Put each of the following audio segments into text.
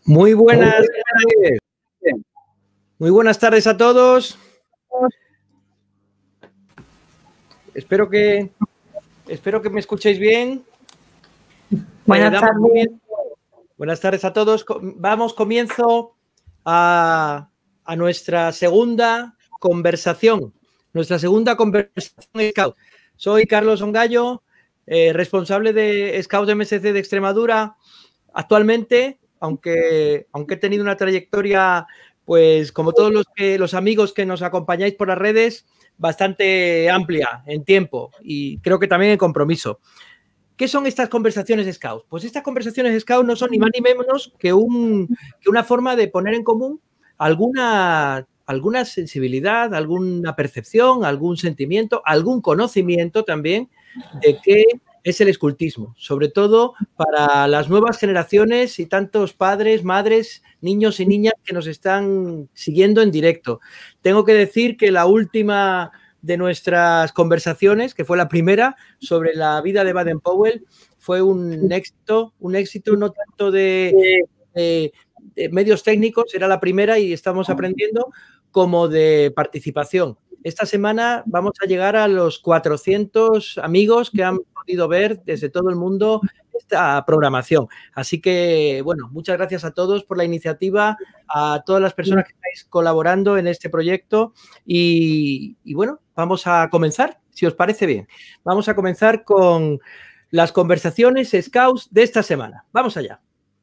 Muy buenas tardes. Muy buenas tardes a todos. Espero que me escuchéis bien. Buenas tardes. Buenas tardes a todos. Comienzo a nuestra segunda conversación. Nuestra segunda conversación Scout. Soy Carlos Ongallo, responsable de Scout MSC de Extremadura. Actualmente, aunque he tenido una trayectoria, pues como todos los amigos que nos acompañáis por las redes, bastante amplia en tiempo y creo que también en compromiso. ¿Qué son estas conversaciones Scout? Pues estas conversaciones Scout no son ni más ni menos que una forma de poner en común alguna sensibilidad, alguna percepción, algún sentimiento, algún conocimiento también de qué es el escultismo, sobre todo para las nuevas generaciones y tantos padres, madres, niños y niñas que nos están siguiendo en directo. Tengo que decir que la última de nuestras conversaciones, que fue la primera, sobre la vida de Baden-Powell, fue un éxito no tanto de medios técnicos, era la primera y estamos aprendiendo, como de participación. Esta semana vamos a llegar a los 400 amigos que han podido ver desde todo el mundo esta programación. Así que, bueno, muchas gracias a todos por la iniciativa, a todas las personas que estáis colaborando en este proyecto y bueno, vamos a comenzar, si os parece bien. Vamos a comenzar con las conversaciones Scouts de esta semana. Vamos allá.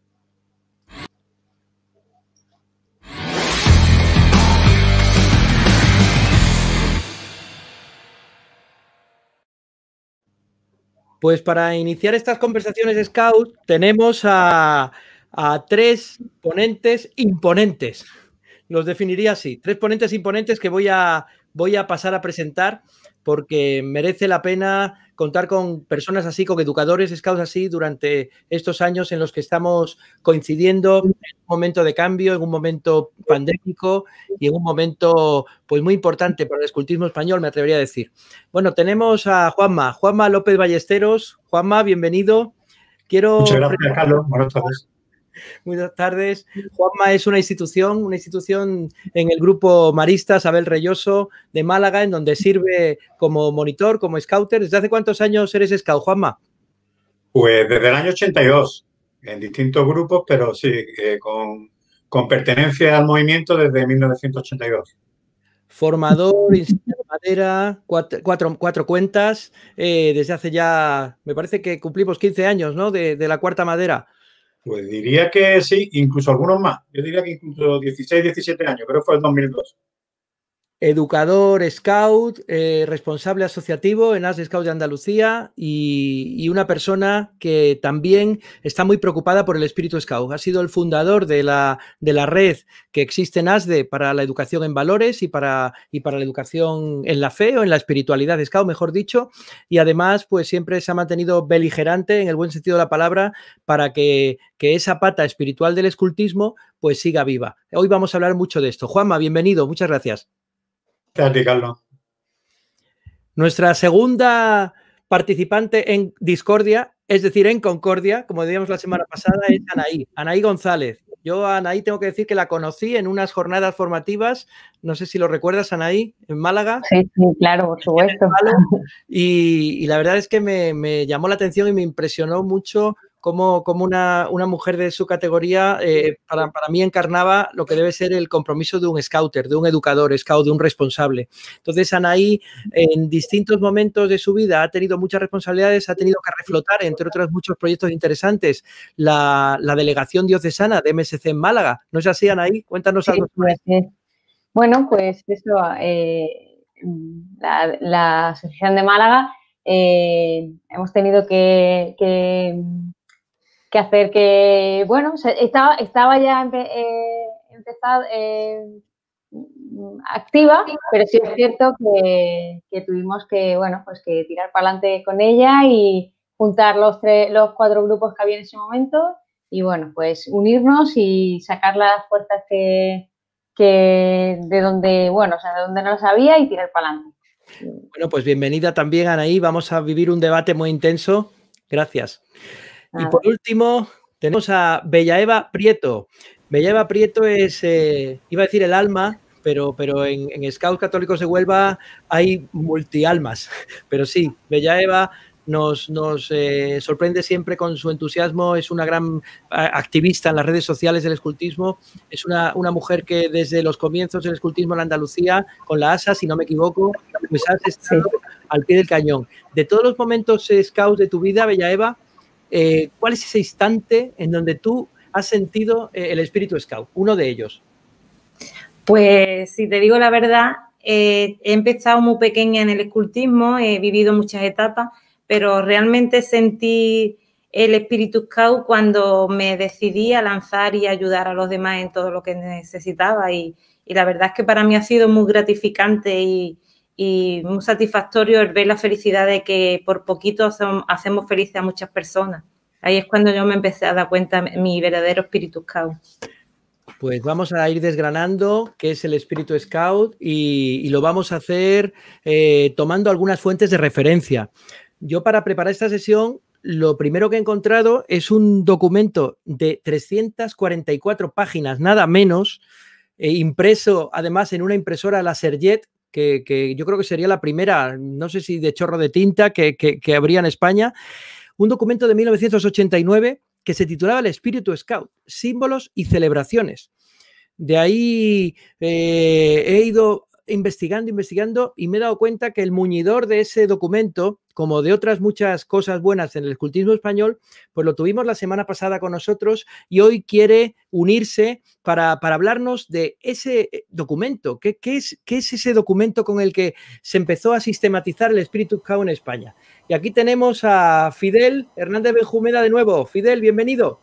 Pues para iniciar estas conversaciones Scout tenemos a tres ponentes imponentes. Los definiría así. Tres ponentes imponentes que voy a pasar a presentar porque merece la pena contar con personas así, con educadores Scouts así durante estos años en los que estamos coincidiendo en un momento de cambio, en un momento pandémico y en un momento pues muy importante para el escultismo español, me atrevería a decir. Bueno, tenemos a Juanma López Ballesteros. Juanma, bienvenido. Muchas gracias, Carlos. Buenas tardes. Buenas tardes. Juanma es una institución en el grupo marista Abel Reyoso de Málaga, en donde sirve como monitor, como scouter. ¿Desde hace cuántos años eres scout, Juanma? Pues desde el año 82, en distintos grupos, pero sí, con pertenencia al movimiento desde 1982. Formador, insignia de madera, cuatro cuentas, desde hace ya, me parece que cumplimos 15 años, ¿no? De la cuarta madera. Pues diría que sí, incluso algunos más. Yo diría que incluso 16, 17 años, creo que fue el 2002. Educador, scout, responsable asociativo en AS Scout de Andalucía y una persona que también está muy preocupada por el espíritu scout. Ha sido el fundador de la red que existe en ASDE para la educación en valores y para la educación en la fe o en la espiritualidad scout, mejor dicho, y además pues siempre se ha mantenido beligerante en el buen sentido de la palabra para que esa pata espiritual del escultismo pues siga viva. Hoy vamos a hablar mucho de esto. Juanma, bienvenido, muchas gracias. Gracias, Carlos. Nuestra segunda participante en discordia, es decir, en concordia, como decíamos la semana pasada, es Anaí González. Yo a Anaí tengo que decir que la conocí en unas jornadas formativas, no sé si lo recuerdas, Anaí, en Málaga. Sí, claro, por supuesto. Y la verdad es que me llamó la atención y me impresionó mucho cómo una mujer de su categoría para mí encarnaba lo que debe ser el compromiso de un scouter, de un educador scout, de un responsable. Entonces, Anaí, en distintos momentos de su vida ha tenido muchas responsabilidades, ha tenido que reflotar, entre otros muchos proyectos interesantes, la delegación diocesana de MSC en Málaga. ¿No es así, Anaí? Cuéntanos algo sobre eso. Bueno, pues eso, la Asociación de Málaga hemos tenido que hacer que, bueno, estaba ya empezada activa, pero sí es cierto que tuvimos que, bueno, pues que tirar para adelante con ella y juntar los 4 grupos que había en ese momento y, bueno, pues unirnos y sacar las fuerzas de donde, bueno, o sea, de donde no las había y tirar para adelante. Bueno, pues bienvenida también, Anaí. Vamos a vivir un debate muy intenso. Gracias. Y por último, Tenemos a Bellaeva Prieto. Bellaeva Prieto es, iba a decir el alma, pero en Scouts Católicos de Huelva hay multialmas. Pero sí, Bellaeva nos sorprende siempre con su entusiasmo, es una gran activista en las redes sociales del escultismo, es una mujer que desde los comienzos del escultismo en Andalucía, con la ASA, si no me equivoco, pues has estado al pie del cañón. De todos los momentos Scouts de tu vida, Bellaeva, ¿cuál es ese instante en donde tú has sentido el espíritu Scout? Uno de ellos. Pues, si te digo la verdad, he empezado muy pequeña en el escultismo, he vivido muchas etapas, pero realmente sentí el espíritu Scout cuando me decidí a lanzar y ayudar a los demás en todo lo que necesitaba. Y la verdad es que para mí ha sido muy gratificante y muy satisfactorio el ver la felicidad de que por poquito hacemos felices a muchas personas. Ahí es cuando yo me empecé a dar cuenta de mi verdadero espíritu Scout. Pues vamos a ir desgranando qué es el espíritu Scout y lo vamos a hacer tomando algunas fuentes de referencia. Yo, para preparar esta sesión, lo primero que he encontrado es un documento de 344 páginas, nada menos, impreso además en una impresora Laserjet, que yo creo que sería la primera, no sé si de chorro de tinta, que habría en España. Un documento de 1989 que se titulaba El espíritu Scout, símbolos y celebraciones. De ahí he ido investigando y me he dado cuenta que el muñidor de ese documento, como de otras muchas cosas buenas en el escultismo español, pues lo tuvimos la semana pasada con nosotros y hoy quiere unirse para hablarnos de ese documento. ¿Qué es ese documento con el que se empezó a sistematizar el espíritu Scout en España? Y aquí tenemos a Fidel Hernández Benjumeda de nuevo. Fidel, bienvenido.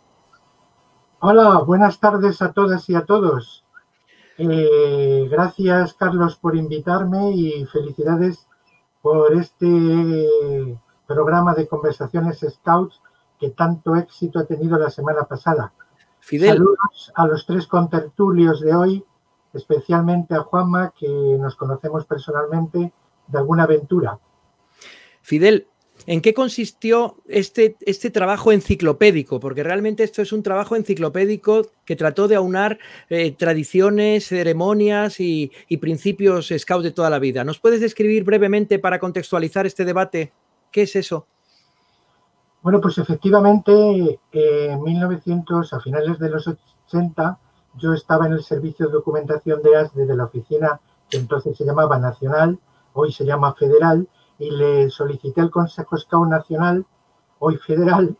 Hola, buenas tardes a todas y a todos. Gracias, Carlos, por invitarme y felicidades por este programa de conversaciones Scouts que tanto éxito ha tenido la semana pasada. Fidel. Saludos a los tres contertulios de hoy, especialmente a Juanma, que nos conocemos personalmente de alguna aventura. Fidel, ¿en qué consistió este trabajo enciclopédico? Porque realmente esto es un trabajo enciclopédico que trató de aunar tradiciones, ceremonias y principios Scout de toda la vida. ¿Nos puedes describir brevemente para contextualizar este debate? ¿Qué es eso? Bueno, pues efectivamente, en 1900, a finales de los 80, yo estaba en el servicio de documentación de ASDE de la oficina que entonces se llamaba Nacional, hoy se llama Federal, y le solicité al Consejo Scout Nacional, hoy federal,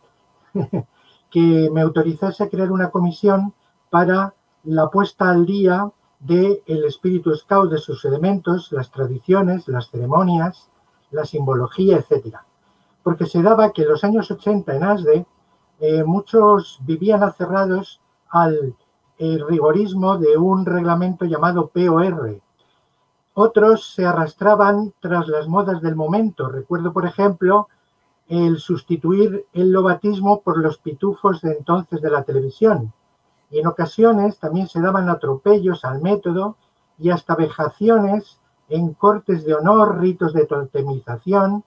que me autorizase a crear una comisión para la puesta al día del espíritu Scout, de sus elementos, las tradiciones, las ceremonias, la simbología, etcétera. Porque se daba que en los años 80 en ASDE muchos vivían aferrados al rigorismo de un reglamento llamado POR. Otros se arrastraban tras las modas del momento. Recuerdo, por ejemplo, el sustituir el lobatismo por los pitufos de entonces de la televisión. Y en ocasiones también se daban atropellos al método y hasta vejaciones en cortes de honor, ritos de totemización,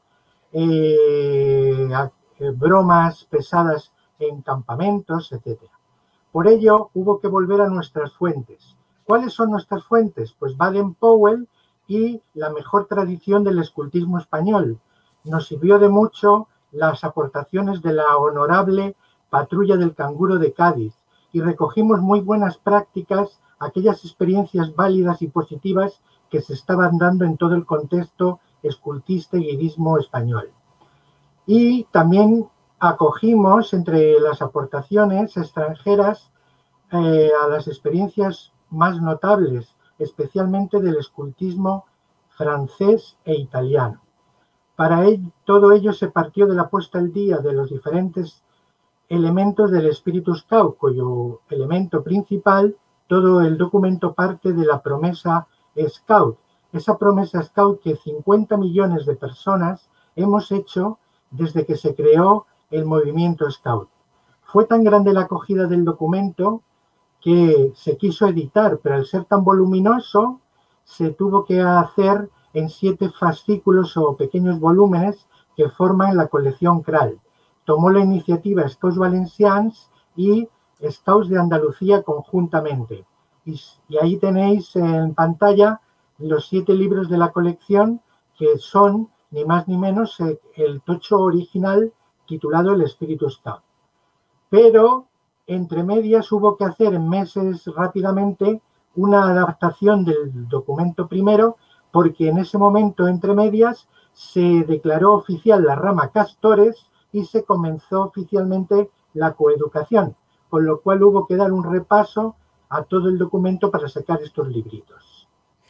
bromas pesadas en campamentos, etc. Por ello, hubo que volver a nuestras fuentes. ¿Cuáles son nuestras fuentes? Pues Baden-Powell y la mejor tradición del escultismo español. Nos sirvió de mucho las aportaciones de la honorable Patrulla del Canguro de Cádiz y recogimos muy buenas prácticas, aquellas experiencias válidas y positivas que se estaban dando en todo el contexto escultista y guirismo español. Y también acogimos entre las aportaciones extranjeras a las experiencias más notables, especialmente del escultismo francés e italiano. Para todo ello se partió de la puesta al día de los diferentes elementos del espíritu Scout, cuyo elemento principal, todo el documento parte de la promesa Scout. Esa promesa Scout que 50 millones de personas hemos hecho desde que se creó el movimiento Scout. Fue tan grande la acogida del documento que se quiso editar, pero al ser tan voluminoso se tuvo que hacer en 7 fascículos o pequeños volúmenes que forman la colección Kral. Tomó la iniciativa Scouts Valencians y Scouts de Andalucía conjuntamente. Y ahí tenéis en pantalla los 7 libros de la colección, que son ni más ni menos el tocho original titulado El Espíritu Scout. Pero entre medias hubo que hacer en meses rápidamente una adaptación del documento primero, porque en ese momento entre medias se declaró oficial la rama Castores y se comenzó oficialmente la coeducación, con lo cual hubo que dar un repaso a todo el documento para sacar estos libritos.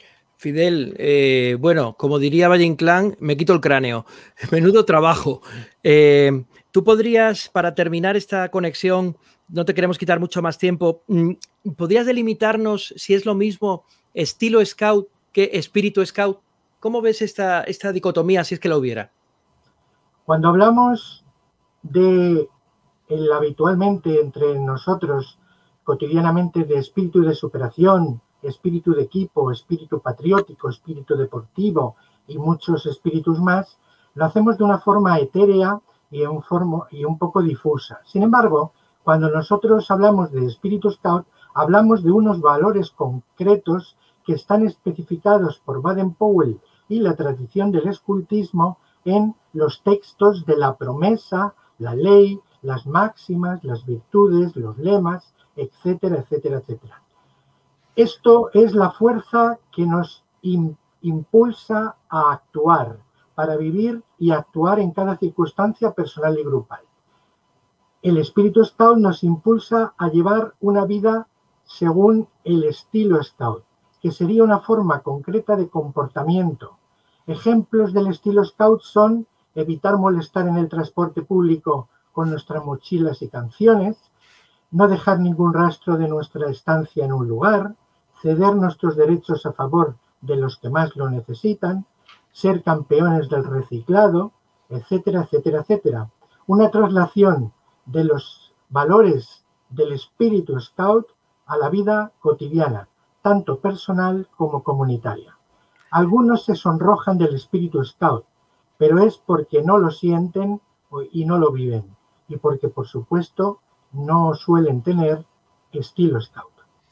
Fidel, bueno, como diría Valle Inclán, me quito el cráneo. Menudo trabajo. Tú podrías, para terminar esta conexión, no te queremos quitar mucho más tiempo, ¿podrías delimitarnos si es lo mismo estilo Scout que espíritu Scout? ¿Cómo ves esta dicotomía, si es que la hubiera? Cuando hablamos de habitualmente entre nosotros, cotidianamente, de espíritu de superación, espíritu de equipo, espíritu patriótico, espíritu deportivo y muchos espíritus más, lo hacemos de una forma etérea y un poco difusa. Sin embargo, cuando nosotros hablamos de espíritu Scout, hablamos de unos valores concretos que están especificados por Baden-Powell y la tradición del escultismo en los textos de la promesa, la ley, las máximas, las virtudes, los lemas, etcétera, etcétera, etcétera. Esto es la fuerza que nos impulsa a actuar, para vivir y actuar en cada circunstancia personal y grupal. El espíritu Scout nos impulsa a llevar una vida según el estilo Scout, que sería una forma concreta de comportamiento. Ejemplos del estilo Scout son evitar molestar en el transporte público con nuestras mochilas y canciones, no dejar ningún rastro de nuestra estancia en un lugar, ceder nuestros derechos a favor de los que más lo necesitan, ser campeones del reciclado, etcétera, etcétera, etcétera. Una traslación de los valores del espíritu Scout a la vida cotidiana, tanto personal como comunitaria. Algunos se sonrojan del espíritu Scout, pero es porque no lo sienten y no lo viven, y porque, por supuesto, no suelen tener estilo Scout.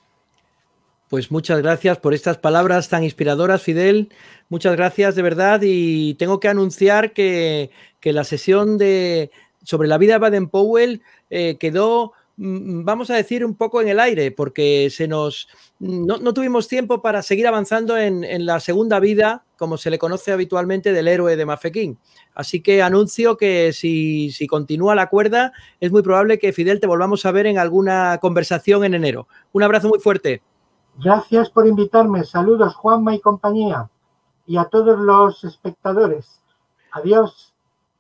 Pues muchas gracias por estas palabras tan inspiradoras, Fidel. Muchas gracias de verdad, y tengo que anunciar que la sesión sobre la vida de Baden-Powell quedó, vamos a decir, un poco en el aire, porque no tuvimos tiempo para seguir avanzando en la segunda vida, como se le conoce habitualmente, del héroe de Mafeking. Así que anuncio que si continúa la cuerda, es muy probable que, Fidel, te volvamos a ver en alguna conversación en enero. Un abrazo muy fuerte. Gracias por invitarme. Saludos, Juanma y compañía. Y a todos los espectadores. Adiós.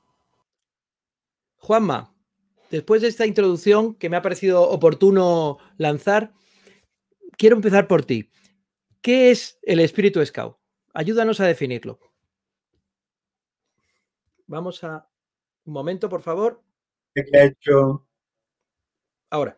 Juanma, después de esta introducción que me ha parecido oportuno lanzar, quiero empezar por ti. ¿Qué es el espíritu Scout? Ayúdanos a definirlo. Vamos a... Un momento, por favor. ¿Qué ha hecho? Ahora.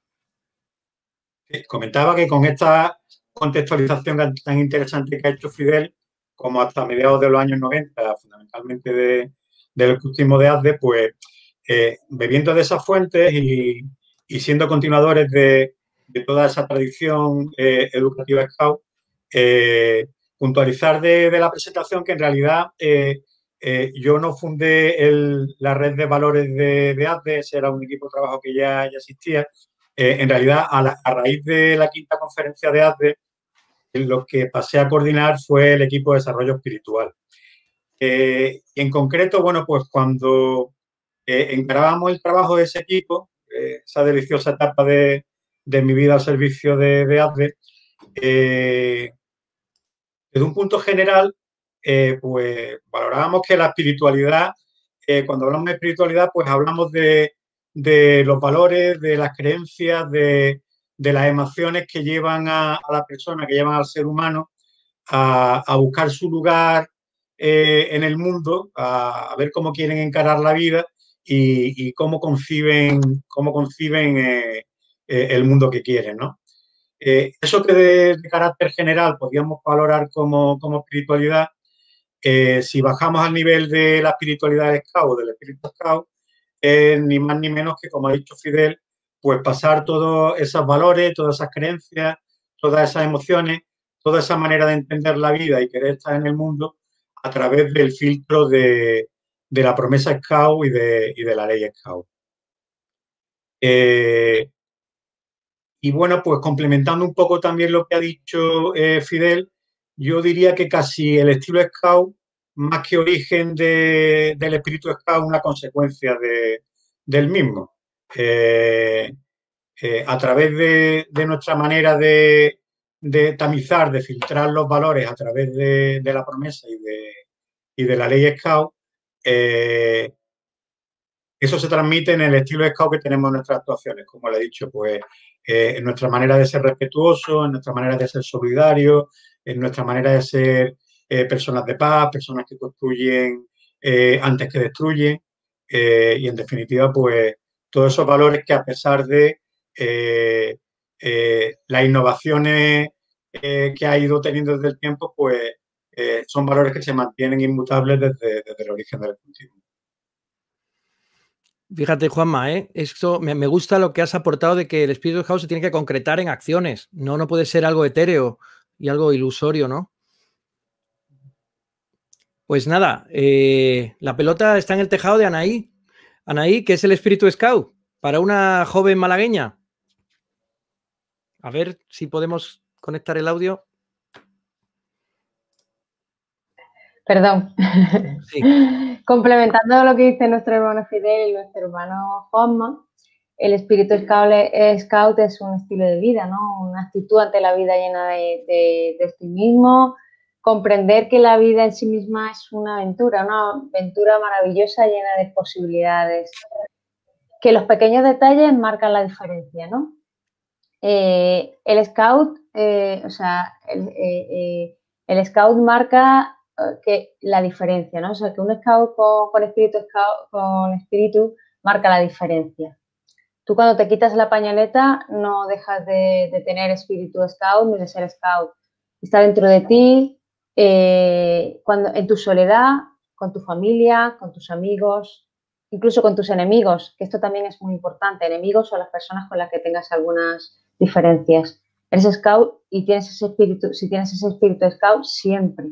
Comentaba que con esta contextualización tan interesante que ha hecho Fidel, como hasta mediados de los años 90, fundamentalmente del escultismo de ASDE, pues bebiendo de esas fuentes y siendo continuadores de toda esa tradición educativa Scout, puntualizar de la presentación que en realidad yo no fundé la red de valores de ASDE, ese era un equipo de trabajo que ya existía. En realidad, a raíz de la quinta conferencia de ASDE, lo que pasé a coordinar fue el equipo de desarrollo espiritual. Y en concreto, bueno, pues cuando encarábamos el trabajo de ese equipo, esa deliciosa etapa de mi vida al servicio de ASDE, desde un punto general, pues valorábamos que la espiritualidad, cuando hablamos de espiritualidad, pues hablamos de los valores, de las creencias, de las emociones que llevan a la persona, que llevan al ser humano a buscar su lugar en el mundo, a ver cómo quieren encarar la vida y cómo conciben el mundo que quieren, ¿no? Eso que de carácter general podríamos valorar como espiritualidad, si bajamos al nivel de la espiritualidad del Scout, del espíritu Scout, ni más ni menos que, como ha dicho Fidel, pues pasar todos esos valores, todas esas creencias, todas esas emociones, toda esa manera de entender la vida y querer estar en el mundo a través del filtro de la promesa Scout y de la ley Scout. Y bueno, pues complementando un poco también lo que ha dicho Fidel, yo diría que casi el estilo Scout, más que origen del espíritu Scout, una consecuencia del mismo. A través de nuestra manera de tamizar, de filtrar los valores a través de la promesa y de la ley Scout, eso se transmite en el estilo Scout que tenemos en nuestras actuaciones, como le he dicho, pues en nuestra manera de ser respetuosos, en nuestra manera de ser solidarios, en nuestra manera de ser personas de paz, personas que construyen antes que destruyen, y en definitiva, pues todos esos valores que a pesar de las innovaciones que ha ido teniendo desde el tiempo, pues son valores que se mantienen inmutables desde el origen del cultivo. Fíjate, Juanma, esto me gusta lo que has aportado de que el espíritu Scout se tiene que concretar en acciones. No puede ser algo etéreo y algo ilusorio, ¿no? Pues nada, la pelota está en el tejado de Anaí. Anaí, ¿qué es el espíritu Scout para una joven malagueña? A ver si podemos conectar el audio. Perdón. Sí. Complementando lo que dice nuestro hermano Fidel y nuestro hermano Juanma, el espíritu Scout es un estilo de vida, ¿no? Una actitud ante la vida llena de optimismo, comprender que la vida en sí misma es una aventura maravillosa llena de posibilidades, que los pequeños detalles marcan la diferencia, ¿no? El Scout, el Scout marca que la diferencia, ¿no? O sea, que un Scout con espíritu marca la diferencia. Tú cuando te quitas la pañoleta no dejas de tener espíritu Scout ni de ser Scout. Está dentro de ti, cuando en tu soledad, con tu familia, con tus amigos, incluso con tus enemigos, que esto también es muy importante. Enemigos son las personas con las que tengas algunas diferencias. Eres Scout y tienes ese espíritu, si tienes ese espíritu Scout, siempre.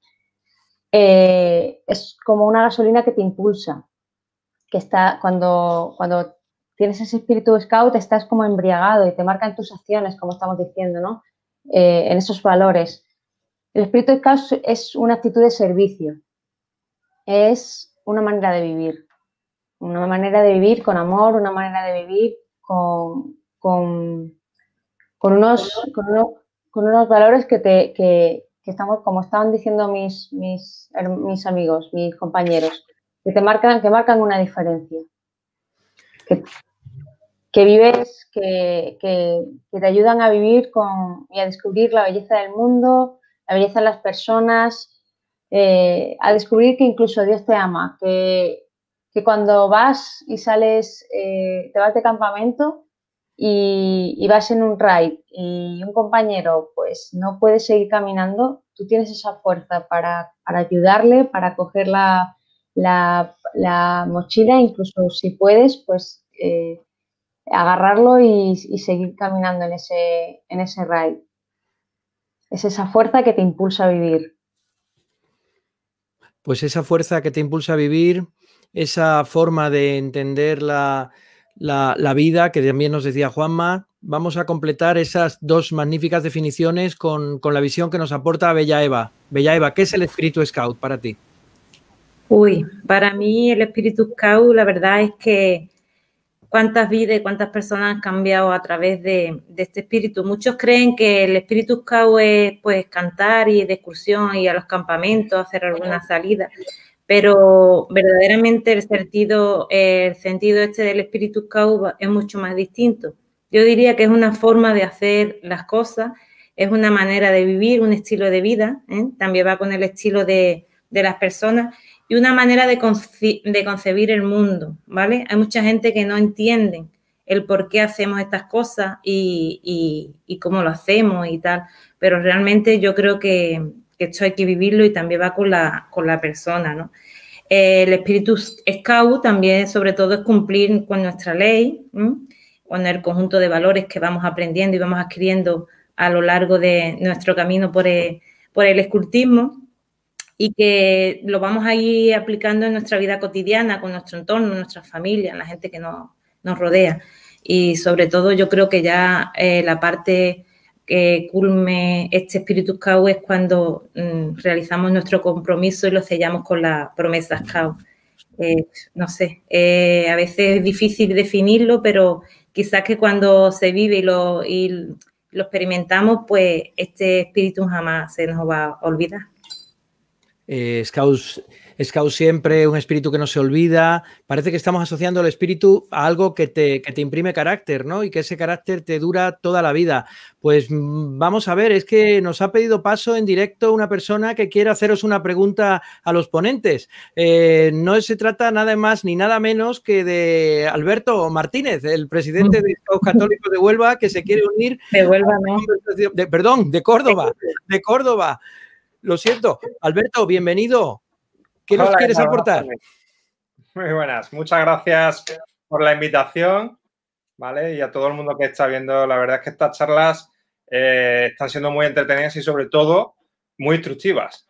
Es como una gasolina que te impulsa, que está cuando tienes ese espíritu Scout, estás como embriagado y te marcan tus acciones, como estamos diciendo, ¿no? En esos valores. El espíritu Scout es una actitud de servicio, es una manera de vivir con amor, una manera de vivir con unos valores que estamos, como estaban diciendo mis amigos, mis compañeros, que marcan una diferencia. Que vives, que te ayudan a vivir y a descubrir la belleza del mundo, la belleza de las personas, a descubrir que incluso Dios te ama, que cuando vas y sales, te vas de campamento y vas en un raid y un compañero pues no puede seguir caminando, tú tienes esa fuerza para ayudarle, para coger la mochila, incluso si puedes, pues agarrarlo y seguir caminando en ese raid. Es esa fuerza que te impulsa a vivir. Pues esa fuerza que te impulsa a vivir, esa forma de entender la vida, que también nos decía Juanma, vamos a completar esas dos magníficas definiciones con la visión que nos aporta Bella Eva. Bella Eva, ¿qué es el espíritu Scout para ti? Uy, para mí el espíritu Scout, la verdad es que cuántas vidas y cuántas personas han cambiado a través de este espíritu. Muchos creen que el espíritu Scout es pues cantar y de excursión y a los campamentos, hacer alguna salida, pero verdaderamente el sentido este del espíritu Scout es mucho más distinto. Yo diría que es una forma de hacer las cosas, es una manera de vivir, un estilo de vida, también va con el estilo de las personas, y una manera de concebir el mundo, ¿vale? Hay mucha gente que no entiende el por qué hacemos estas cosas y cómo lo hacemos y tal, pero realmente yo creo que esto hay que vivirlo y también va con la persona, ¿no? El espíritu Scout también, sobre todo, es cumplir con nuestra ley, o en el conjunto de valores que vamos aprendiendo y vamos adquiriendo a lo largo de nuestro camino por el escultismo, y que lo vamos a ir aplicando en nuestra vida cotidiana, con nuestro entorno, nuestra familia, la gente que nos rodea. Y sobre todo yo creo que ya la parte que culme este espíritu Scout es cuando realizamos nuestro compromiso y lo sellamos con la promesa Scout. No sé, a veces es difícil definirlo, pero quizás que cuando se vive y lo experimentamos, pues este espíritu jamás se nos va a olvidar. Scout siempre, un espíritu que no se olvida. Parece que estamos asociando el espíritu a algo que te imprime carácter, ¿no? Y que ese carácter te dura toda la vida. Pues vamos a ver, es que nos ha pedido paso en directo una persona que quiere haceros una pregunta a los ponentes. No se trata nada más ni nada menos que de Alberto Martínez, el presidente de Scouts Católicos de Huelva, que se quiere unir. De Huelva, ¿no? Perdón, de Córdoba. De Córdoba. Lo siento. Alberto, bienvenido. ¿Qué nos quieres aportar? Muy buenas. Muchas gracias por la invitación, ¿vale? Y a todo el mundo que está viendo. La verdad es que estas charlas están siendo muy entretenidas y, sobre todo, muy instructivas.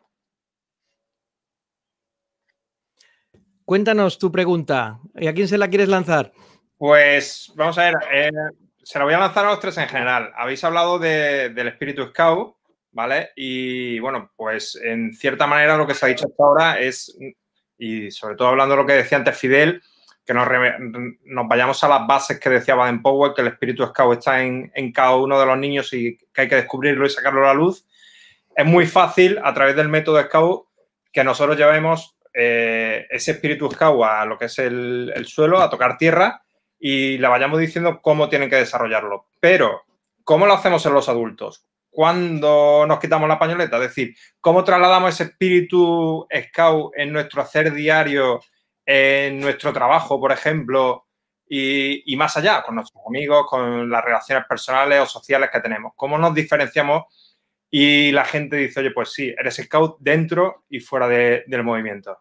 Cuéntanos tu pregunta. ¿Y a quién se la quieres lanzar? Pues, vamos a ver. Se la voy a lanzar a los tres en general. Habéis hablado del espíritu Scout, ¿vale? Y, bueno, pues en cierta manera lo que se ha dicho hasta ahora es, y sobre todo hablando de lo que decía antes Fidel, que nos vayamos a las bases que decía Baden-Powell, que el espíritu Scout está en cada uno de los niños y que hay que descubrirlo y sacarlo a la luz. Es muy fácil, a través del método Scout, que nosotros llevemos ese espíritu Scout a lo que es el suelo, a tocar tierra, y le vayamos diciendo cómo tienen que desarrollarlo. Pero, ¿cómo lo hacemos en los adultos? ¿Cuándo nos quitamos la pañoleta? Es decir, ¿cómo trasladamos ese espíritu Scout en nuestro hacer diario, en nuestro trabajo, por ejemplo, y más allá, con nuestros amigos, con las relaciones personales o sociales que tenemos? ¿Cómo nos diferenciamos y la gente dice, oye, pues sí, eres Scout dentro y fuera del movimiento?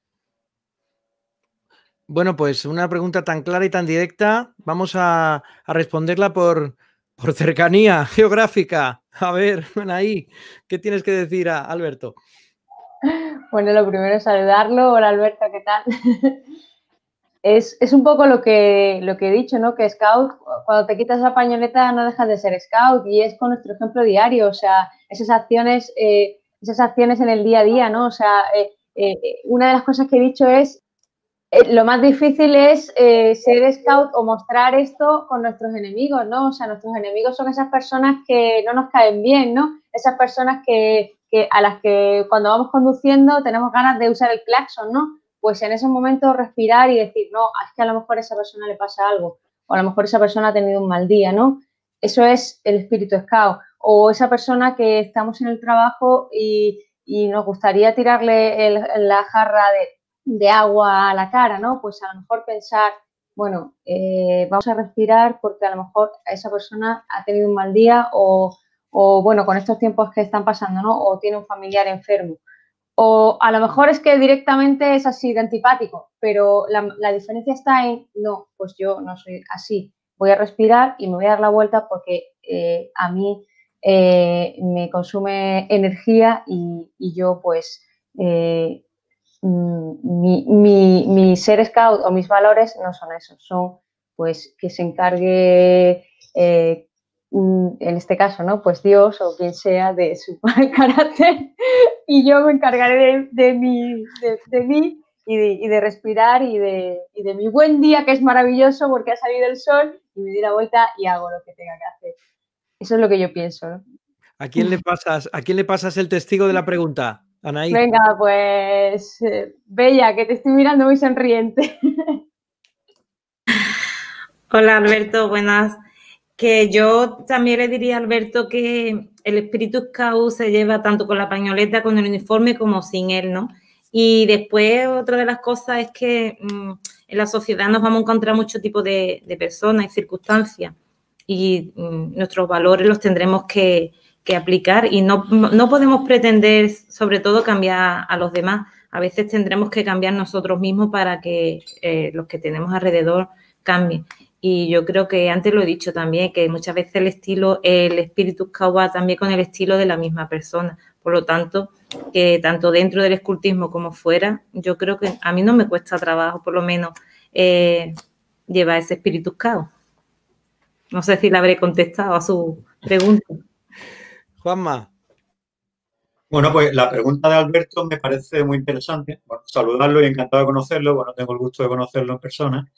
Bueno, pues una pregunta tan clara y tan directa, vamos a responderla por cercanía geográfica. A ver, Anaí, ¿qué tienes que decir a Alberto? Bueno, lo primero es saludarlo. Hola, Alberto, ¿qué tal? Es un poco lo que he dicho, ¿no? Que Scout, cuando te quitas la pañoleta no dejas de ser Scout, y es con nuestro ejemplo diario, o sea, esas acciones en el día a día, ¿no? O sea, una de las cosas que he dicho es lo más difícil es ser Scout o mostrar esto con nuestros enemigos, ¿no? O sea, nuestros enemigos son esas personas que no nos caen bien, ¿no? Esas personas a las que cuando vamos conduciendo tenemos ganas de usar el claxon, ¿no? Pues en ese momento respirar y decir, no, es que a lo mejor a esa persona le pasa algo, o a lo mejor esa persona ha tenido un mal día, ¿no? Eso es el espíritu Scout. O esa persona que estamos en el trabajo y nos gustaría tirarle la jarra de agua a la cara, ¿no? Pues a lo mejor pensar, bueno, vamos a respirar porque a lo mejor esa persona ha tenido un mal día o bueno, con estos tiempos que están pasando, ¿no? O tiene un familiar enfermo. O a lo mejor es que directamente es así de antipático, pero la diferencia está en, no, pues yo no soy así. Voy a respirar y me voy a dar la vuelta porque a mí me consume energía y yo pues mi ser Scout o mis valores no son esos, son pues que se encargue en este caso, ¿no? Pues Dios o quien sea de su carácter, y yo me encargaré de mí y de respirar y de mi buen día, que es maravilloso porque ha salido el sol, y me doy la vuelta y hago lo que tenga que hacer. Eso es lo que yo pienso, ¿no? ¿A quién le pasas el testigo de la pregunta, Anaí? Venga, pues Bella, que te estoy mirando muy sonriente. Hola, Alberto, buenas. Que yo también le diría a Alberto que el espíritu Scout se lleva tanto con la pañoleta, con el uniforme, como sin él, ¿no? Y después otra de las cosas es que en la sociedad nos vamos a encontrar muchos tipos de personas y circunstancias, y nuestros valores los tendremos que aplicar, y no podemos pretender, sobre todo, cambiar a los demás. A veces tendremos que cambiar nosotros mismos para que los que tenemos alrededor cambien. Y yo creo que antes lo he dicho también, que muchas veces el espíritu scout va también con el estilo de la misma persona. Por lo tanto, que tanto dentro del escultismo como fuera, yo creo que a mí no me cuesta trabajo, por lo menos, llevar ese espíritu scout. No sé si le habré contestado a su pregunta. Juanma. Bueno, pues la pregunta de Alberto me parece muy interesante. Bueno, saludarlo y encantado de conocerlo. Bueno, tengo el gusto de conocerlo en persona.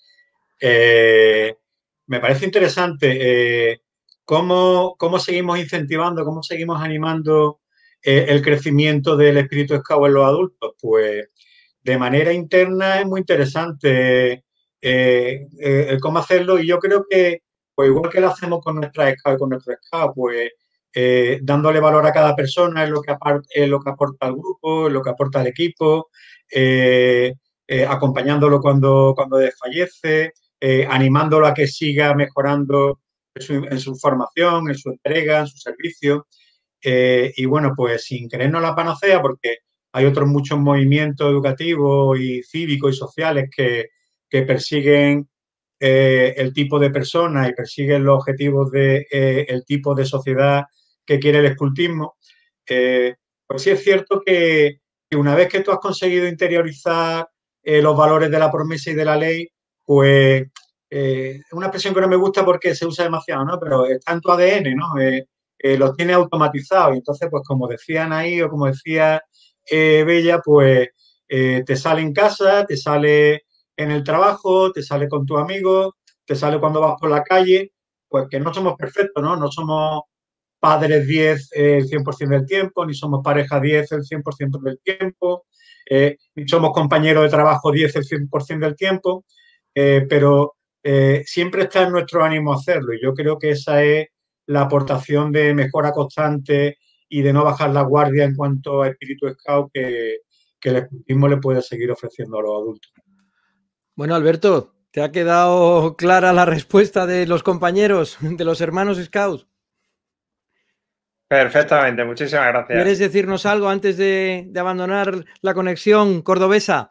Me parece interesante cómo seguimos incentivando, cómo seguimos animando el crecimiento del espíritu scout en los adultos. Pues de manera interna es muy interesante el cómo hacerlo, y yo creo que, pues igual que lo hacemos con nuestra scout y con nuestro scout, pues dándole valor a cada persona es lo que aporta al grupo, es lo que aporta al equipo, acompañándolo cuando desfallece, animándolo a que siga mejorando en su formación, en su entrega, en su servicio. Y bueno, pues sin creernos la panacea, porque hay otros muchos movimientos educativos y cívicos y sociales que persiguen el tipo de persona y persiguen los objetivos del tipo de sociedad que quiere el escultismo. Pues sí es cierto que una vez que tú has conseguido interiorizar los valores de la promesa y de la ley, pues es una expresión que no me gusta porque se usa demasiado, ¿no? Pero está en tu ADN, ¿no? Los tiene automatizados, y entonces, pues como decían ahí, o como decía Bella, pues te sale en casa, te sale en el trabajo, te sale con tus amigos, te sale cuando vas por la calle. Pues que no somos perfectos, ¿no? No somos padres 10 el 100% del tiempo, ni somos pareja 10 el 100% del tiempo, ni somos compañeros de trabajo 10 el 100% del tiempo, pero siempre está en nuestro ánimo hacerlo, y yo creo que esa es la aportación de mejora constante y de no bajar la guardia en cuanto a espíritu scout que el escultismo le puede seguir ofreciendo a los adultos. Bueno, Alberto, ¿te ha quedado clara la respuesta de los compañeros, de los hermanos scouts? Perfectamente, muchísimas gracias. ¿Quieres decirnos algo antes de abandonar la conexión cordobesa?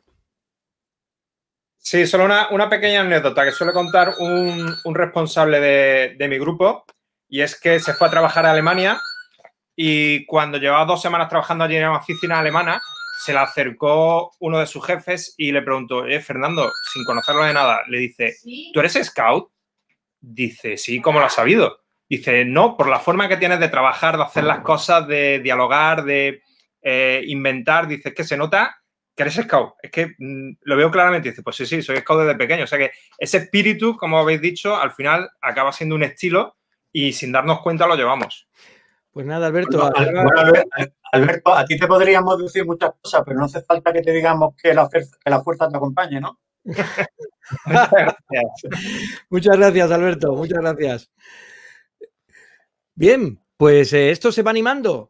Sí, solo una pequeña anécdota que suele contar un responsable de mi grupo, y es que se fue a trabajar a Alemania, y cuando llevaba 2 semanas trabajando allí en una oficina alemana, se le acercó uno de sus jefes y le preguntó: Fernando, sin conocerlo de nada, le dice, ¿tú eres scout? Dice, sí, ¿cómo lo has sabido? Dice, no, por la forma que tienes de trabajar, de hacer las cosas, de dialogar, de inventar. Dice, es que se nota que eres scout. Es que lo veo claramente. Dice, pues sí, soy scout desde pequeño. O sea que ese espíritu, como habéis dicho, al final acaba siendo un estilo y sin darnos cuenta lo llevamos. Pues nada, Alberto. Alberto, a ti te podríamos decir muchas cosas, pero no hace falta que te digamos que la fuerza te acompañe, ¿no? Muchas gracias. Muchas gracias, Alberto. Muchas gracias. Bien, pues esto se va animando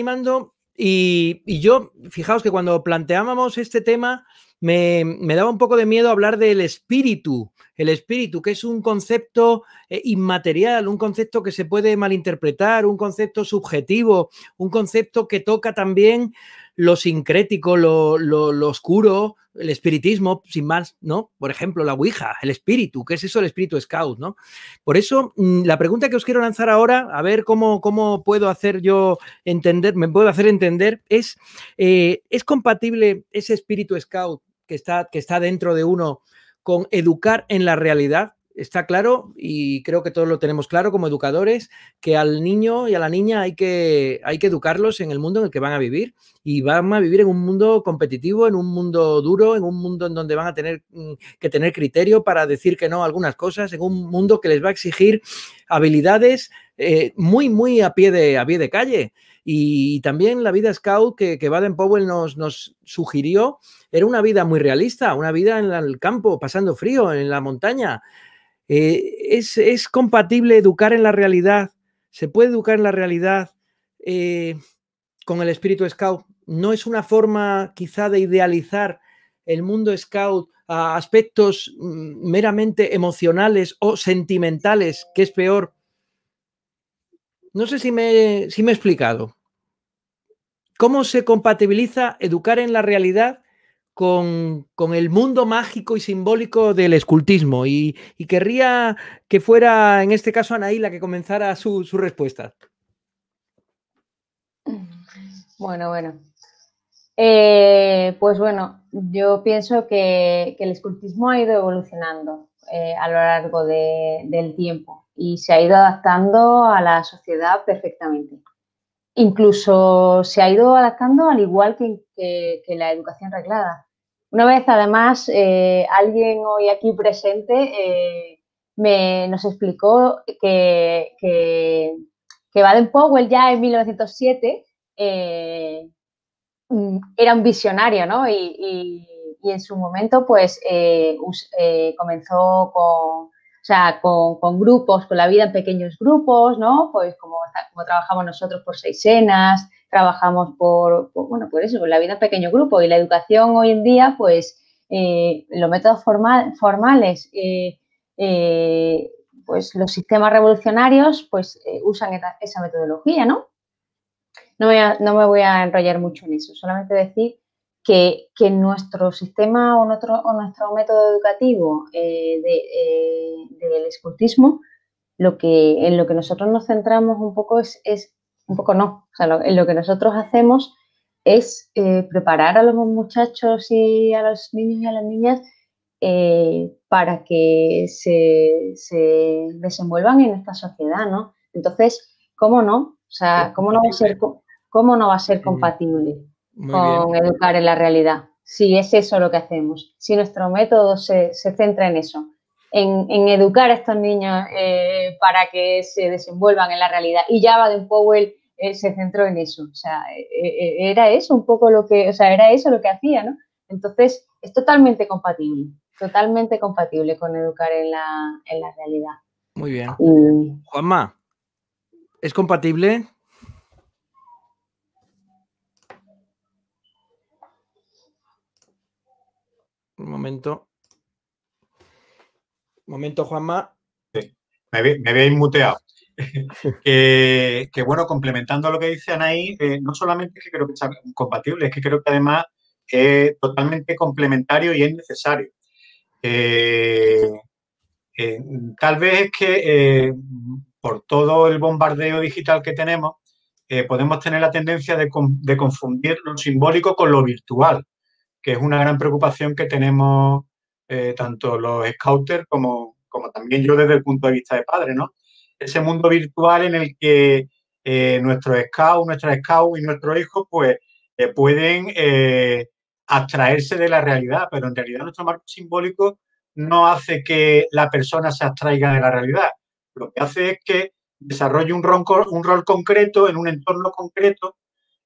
y yo, fijaos que cuando planteábamos este tema me daba un poco de miedo hablar del espíritu, el espíritu, que es un concepto inmaterial, un concepto que se puede malinterpretar, un concepto subjetivo, un concepto que toca también lo sincrético, lo oscuro, el espiritismo, sin más, ¿no? Por ejemplo, la Ouija, el espíritu, ¿qué es eso el espíritu scout, ¿no? Por eso, la pregunta que os quiero lanzar ahora, a ver cómo puedo hacer yo entender, me puedo hacer entender, ¿es compatible ese espíritu scout que está dentro de uno con educar en la realidad? Está claro, y creo que todos lo tenemos claro como educadores, que al niño y a la niña hay que educarlos en el mundo en el que van a vivir, y van a vivir en un mundo competitivo, en un mundo duro, en un mundo en donde van a tener que tener criterio para decir que no a algunas cosas, en un mundo que les va a exigir habilidades muy a pie de calle. Y también la vida scout que Baden-Powell nos sugirió era una vida muy realista, una vida en el campo, pasando frío, en la montaña. ¿Es compatible educar en la realidad? ¿Se puede educar en la realidad con el espíritu scout? ¿No es una forma quizá de idealizar el mundo scout a aspectos meramente emocionales o sentimentales, que es peor? No sé si me he explicado. ¿Cómo se compatibiliza educar en la realidad con el mundo mágico y simbólico del escultismo y querría que fuera, en este caso, Anaí la que comenzara su respuesta. Bueno. Pues bueno, yo pienso que el escultismo ha ido evolucionando a lo largo del tiempo y se ha ido adaptando a la sociedad perfectamente. Incluso se ha ido adaptando al igual que la educación reglada. Una vez, además, alguien hoy aquí presente nos explicó que Baden-Powell ya en 1907 era un visionario, ¿no? Y en su momento, pues, comenzó con grupos, con la vida en pequeños grupos, ¿no? Pues como trabajamos nosotros por Seisenas, trabajamos por eso, por la vida en pequeño grupo. Y la educación hoy en día, pues, los métodos formales, pues los sistemas revolucionarios, pues, usan esa metodología, ¿no? No me voy a enrollar mucho en eso, solamente decir que nuestro sistema o nuestro método educativo del escultismo, en lo que nosotros nos centramos un poco en lo que nosotros hacemos es preparar a los muchachos y a los niños y a las niñas para que se desenvuelvan en esta sociedad, ¿no? Entonces, ¿cómo no? O sea, ¿cómo no va a ser compatible con educar en la realidad? Si es eso lo que hacemos, si nuestro método se centra en eso, en educar a estos niños para que se desenvuelvan en la realidad. Y ya Baden-Powell se centró en eso. O sea, era eso un poco era eso lo que hacía, ¿no? Entonces, es totalmente compatible con educar en la realidad. Muy bien. Juanma, ¿es compatible? Un momento, Juanma. Sí, me habéis muteado. que bueno, complementando lo que dice Anaí, no solamente es que creo que sea compatible, es que creo que además es totalmente complementario y es necesario. Tal vez es que por todo el bombardeo digital que tenemos, podemos tener la tendencia de confundir lo simbólico con lo virtual, que es una gran preocupación que tenemos tanto los scouters como también yo desde el punto de vista de padre, ¿no? Ese mundo virtual en el que nuestros scouts y nuestros hijos pues pueden abstraerse de la realidad, pero en realidad nuestro marco simbólico no hace que la persona se abstraiga de la realidad. Lo que hace es que desarrolle un rol concreto en un entorno concreto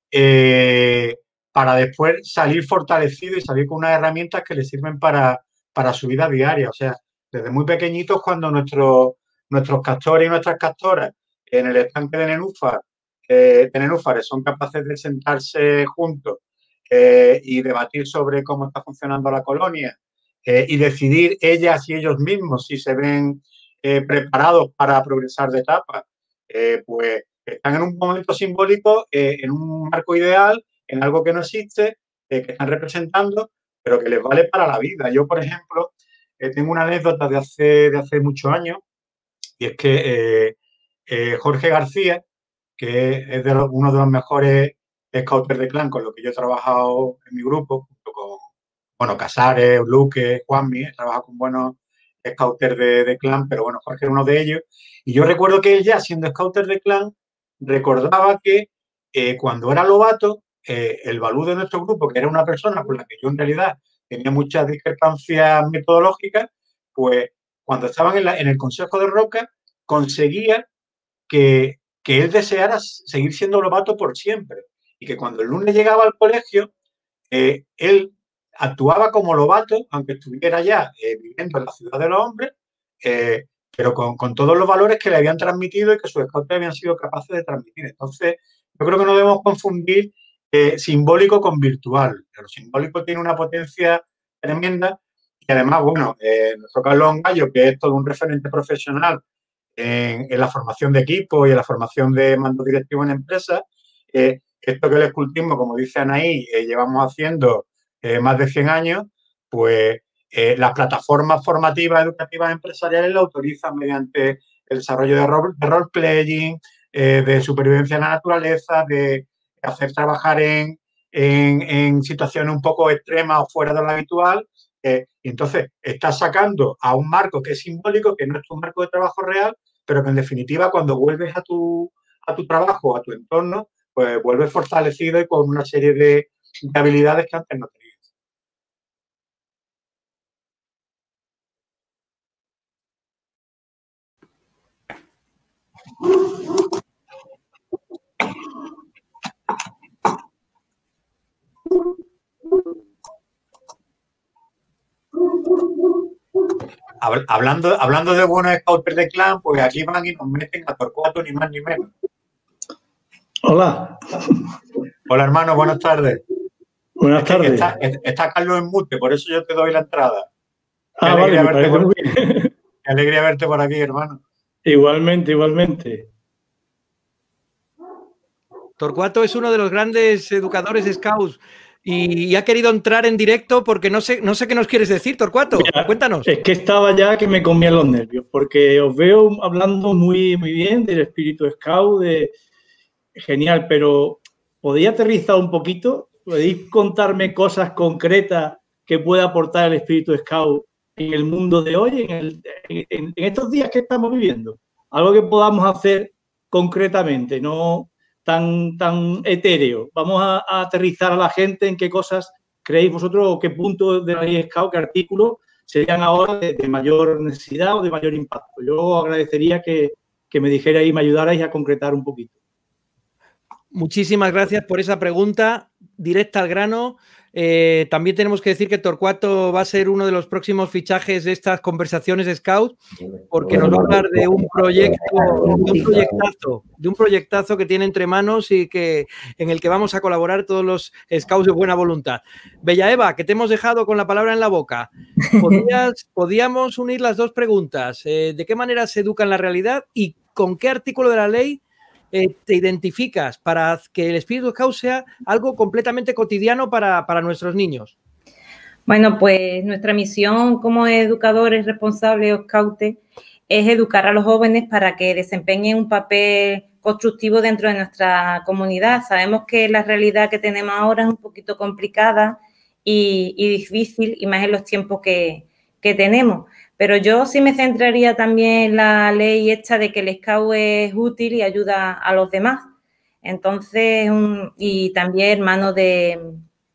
para después salir fortalecido y salir con unas herramientas que le sirven para su vida diaria. O sea, desde muy pequeñitos, cuando nuestros castores y nuestras castoras en el estanque de nenúfares son capaces de sentarse juntos y debatir sobre cómo está funcionando la colonia y decidir ellas y ellos mismos si se ven preparados para progresar de etapa, pues están en un momento simbólico, en un marco ideal, en algo que no existe, que están representando, pero que les vale para la vida. Yo, por ejemplo, tengo una anécdota de hace muchos años, y es que Jorge García, que es uno de los mejores scouters de clan con los que yo he trabajado en mi grupo, junto con Casares, Luque, Juanmi, he trabajado con buenos scouters de clan, pero bueno, Jorge era uno de ellos. Y yo recuerdo que él ya, siendo scouter de clan, recordaba que cuando era novato, el Balú de nuestro grupo, que era una persona con la que yo en realidad tenía muchas discrepancias metodológicas, pues cuando estaban en el Consejo de Roca, conseguía que él deseara seguir siendo novato por siempre. Y que cuando el lunes llegaba al colegio, él actuaba como novato, aunque estuviera ya viviendo en la ciudad de los hombres, pero con todos los valores que le habían transmitido y que sus scouts habían sido capaces de transmitir. Entonces, yo creo que no debemos confundir simbólico con virtual. Lo simbólico tiene una potencia tremenda y además, bueno, nuestro Carlos Ongallo, que es todo un referente profesional en la formación de equipos y en la formación de mando directivo en empresas, esto que el escultismo, como dice Anaí, llevamos haciendo más de 100 años, pues las plataformas formativas educativas empresariales lo autorizan mediante el desarrollo de role-playing, de supervivencia en la naturaleza, de hacer trabajar en situaciones un poco extremas o fuera de lo habitual. Y entonces estás sacando a un marco que es simbólico, que no es tu marco de trabajo real, pero que en definitiva cuando vuelves a tu trabajo, a tu entorno, pues vuelves fortalecido y con una serie de habilidades que antes no tenías. Hablando de buenos scouters de clan, pues aquí van y nos meten a Torcuato, ni más ni menos. Hola. Hola, hermano, buenas tardes. Buenas tardes. Está Carlos en mute, por eso yo te doy la entrada. Ah, vale, me parece muy bien. Qué alegría verte por aquí, hermano. Igualmente, igualmente. Torcuato es uno de los grandes educadores scouts y ha querido entrar en directo porque no sé qué nos quieres decir, Torcuato. Mira, cuéntanos. Es que estaba ya que me comían los nervios, porque os veo hablando muy, muy bien del espíritu scout, genial, pero ¿podéis aterrizar un poquito? ¿Podéis contarme cosas concretas que pueda aportar el espíritu scout en el mundo de hoy, en estos días que estamos viviendo? Algo que podamos hacer concretamente, no tan etéreo. Vamos a aterrizar a la gente en qué cosas creéis vosotros o qué puntos de la ley scout, qué artículos serían ahora de mayor necesidad o de mayor impacto. Yo agradecería que me dijerais y me ayudarais a concretar un poquito. Muchísimas gracias por esa pregunta directa al grano. También tenemos que decir que Torcuato va a ser uno de los próximos fichajes de estas conversaciones Scout, porque nos va a hablar de un proyectazo que tiene entre manos y en el que vamos a colaborar todos los Scouts de buena voluntad. Bella Eva, que te hemos dejado con la palabra en la boca. Podíamos unir las dos preguntas. ¿De qué manera se educa en la realidad y con qué artículo de la ley te identificas para que el espíritu scout sea algo completamente cotidiano para nuestros niños? Bueno, pues nuestra misión como educadores responsables o scouts es educar a los jóvenes para que desempeñen un papel constructivo dentro de nuestra comunidad. Sabemos que la realidad que tenemos ahora es un poquito complicada y difícil, y más en los tiempos que tenemos. Pero yo sí me centraría también en la ley esta de que el scout es útil y ayuda a los demás. Entonces, y también hermano de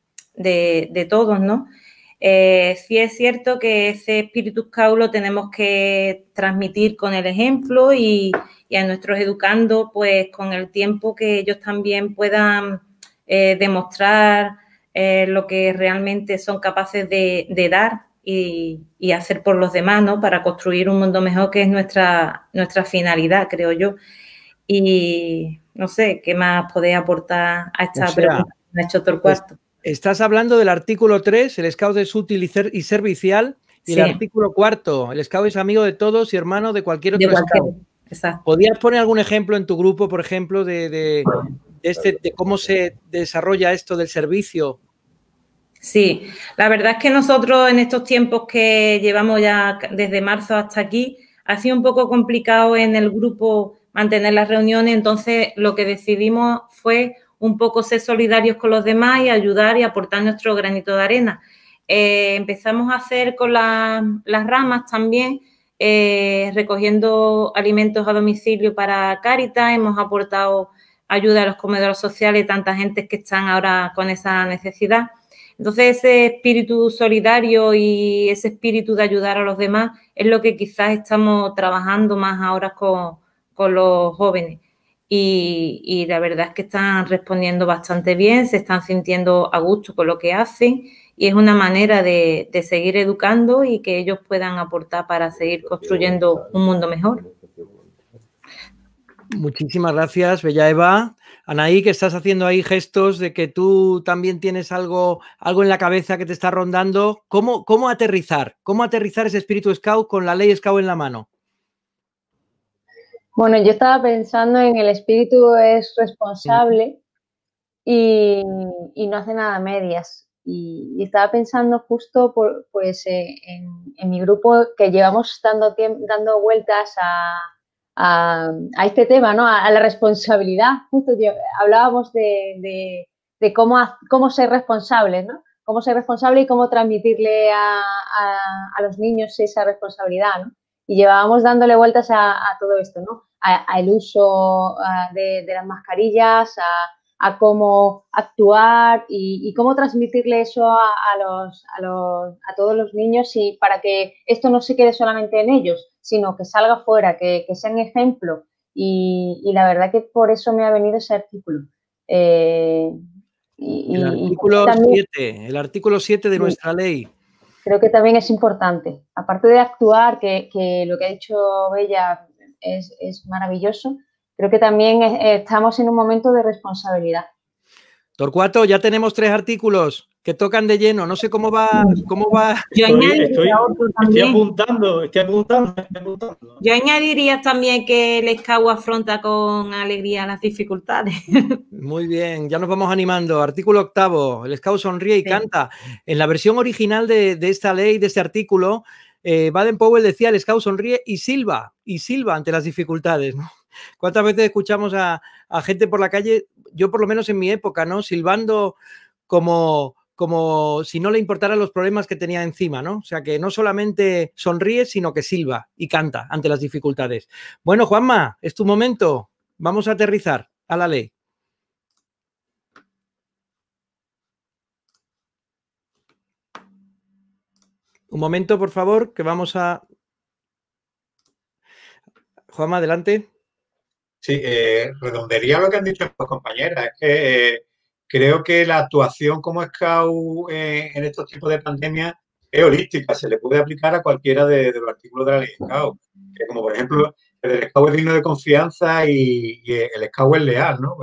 todos, ¿no? Sí es cierto que ese espíritu scout lo tenemos que transmitir con el ejemplo y a nuestros educandos, pues con el tiempo que ellos también puedan demostrar lo que realmente son capaces de dar y hacer por los demás, ¿no? Para construir un mundo mejor, que es nuestra finalidad, creo yo. Y no sé, ¿qué más podéis aportar a esta pregunta que me ha hecho Torcuato? Estás hablando del artículo 3, el scout es útil y servicial, y sí. El artículo 4, el scout es amigo de todos y hermano de cualquier otro scout. Exacto. ¿Podrías poner algún ejemplo en tu grupo, por ejemplo, de cómo se desarrolla esto del servicio? Sí, la verdad es que nosotros en estos tiempos que llevamos ya desde marzo hasta aquí, ha sido un poco complicado en el grupo mantener las reuniones, entonces lo que decidimos fue un poco ser solidarios con los demás y ayudar y aportar nuestro granito de arena. Empezamos a hacer con las ramas también, recogiendo alimentos a domicilio para Cáritas, hemos aportado ayuda a los comedores sociales, tanta gente que están ahora con esa necesidad. Entonces, ese espíritu solidario y ese espíritu de ayudar a los demás es lo que quizás estamos trabajando más ahora con los jóvenes. Y la verdad es que están respondiendo bastante bien, se están sintiendo a gusto con lo que hacen y es una manera de seguir educando y que ellos puedan aportar para seguir construyendo un mundo mejor. Muchísimas gracias, Bella Eva. Anaí, que estás haciendo ahí gestos de que tú también tienes algo en la cabeza que te está rondando. ¿Cómo aterrizar? ¿Cómo aterrizar ese espíritu scout con la ley scout en la mano? Bueno, yo estaba pensando en el espíritu es responsable y no hace nada a medias. Y estaba pensando justo en mi grupo que llevamos dando vueltas a este tema, ¿no? A la responsabilidad. Justo hablábamos de cómo ser responsables, ¿no? Cómo ser responsable y cómo transmitirle a los niños esa responsabilidad, ¿no? Y llevábamos dándole vueltas a todo esto, ¿no? Al uso de las mascarillas, a cómo actuar y cómo transmitirle eso a todos los niños y para que esto no se quede solamente en ellos, sino que salga fuera, que sean ejemplo. Y la verdad que por eso me ha venido ese artículo. El artículo 7 de nuestra ley. Creo que también es importante. Aparte de actuar, que lo que ha dicho Bella es maravilloso, creo que también estamos en un momento de responsabilidad. Torcuato, ya tenemos 3 artículos que tocan de lleno. No sé cómo va. Yo estoy apuntando. Yo añadiría también que el SCAU afronta con alegría las dificultades. Muy bien, ya nos vamos animando. Artículo 8. El SCAU sonríe y canta. En la versión original de esta ley, de este artículo, Baden-Powell decía: el SCAU sonríe y silba ante las dificultades, ¿no? ¿Cuántas veces escuchamos a gente por la calle, yo por lo menos en mi época, ¿no? Silbando como si no le importaran los problemas que tenía encima, ¿no? O sea, que no solamente sonríe, sino que silba y canta ante las dificultades. Bueno, Juanma, es tu momento. Vamos a aterrizar a la ley. Un momento, por favor, que vamos a... Juanma, adelante. Sí, redondearía lo que han dicho mis compañeras. Es que creo que la actuación como SCAU en estos tipos de pandemias es holística, se le puede aplicar a cualquiera de los artículos de la ley SCAU. Como por ejemplo, el SCAU es digno de confianza y el SCAU es leal, ¿no?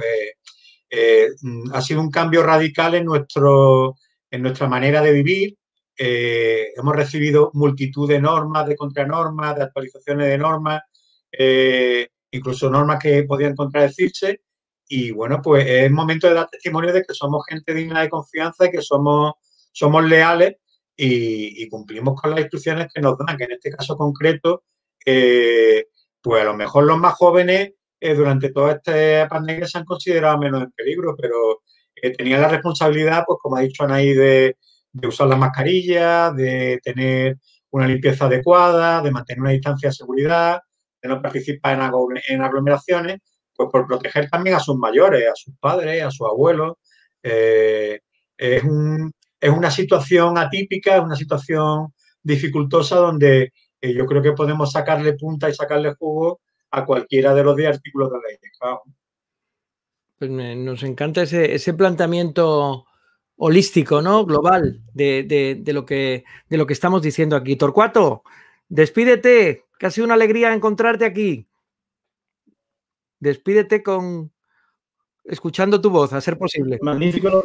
Ha sido un cambio radical en nuestra manera de vivir. Hemos recibido multitud de normas, de contranormas, de actualizaciones de normas. Incluso normas que podían contradecirse, y bueno, pues es momento de dar testimonio de que somos gente digna de confianza y que somos leales y cumplimos con las instrucciones que nos dan, que en este caso concreto, pues a lo mejor los más jóvenes durante toda esta pandemia se han considerado menos en peligro, pero tenían la responsabilidad, pues como ha dicho Anaí, de usar la mascarilla, de tener una limpieza adecuada, de mantener una distancia de seguridad, de no participar en aglomeraciones, pues por proteger también a sus mayores, a sus padres, a sus abuelos. Es una situación atípica, es una situación dificultosa donde yo creo que podemos sacarle punta y sacarle jugo a cualquiera de los 10 artículos de la ley. Claro. Pues nos encanta ese planteamiento holístico, ¿no? Global de lo que estamos diciendo aquí. Torcuato, despídete, que ha sido una alegría encontrarte aquí. Despídete escuchando tu voz, a ser posible. Magnífico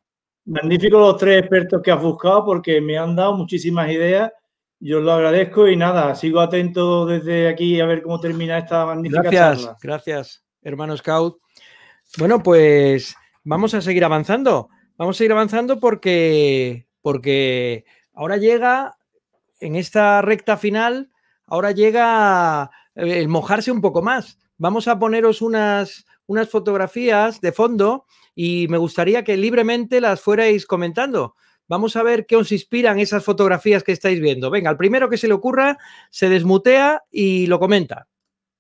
los 3 expertos que has buscado porque me han dado muchísimas ideas. Yo lo agradezco y nada, sigo atento desde aquí a ver cómo termina esta magnífica charla. Gracias, hermano Scout. Bueno, pues vamos a seguir avanzando. Vamos a seguir avanzando porque ahora llega, en esta recta final, ahora llega el mojarse un poco más. Vamos a poneros unas fotografías de fondo y me gustaría que libremente las fuerais comentando. Vamos a ver qué os inspiran esas fotografías que estáis viendo. Venga, al primero que se le ocurra, se desmutea y lo comenta.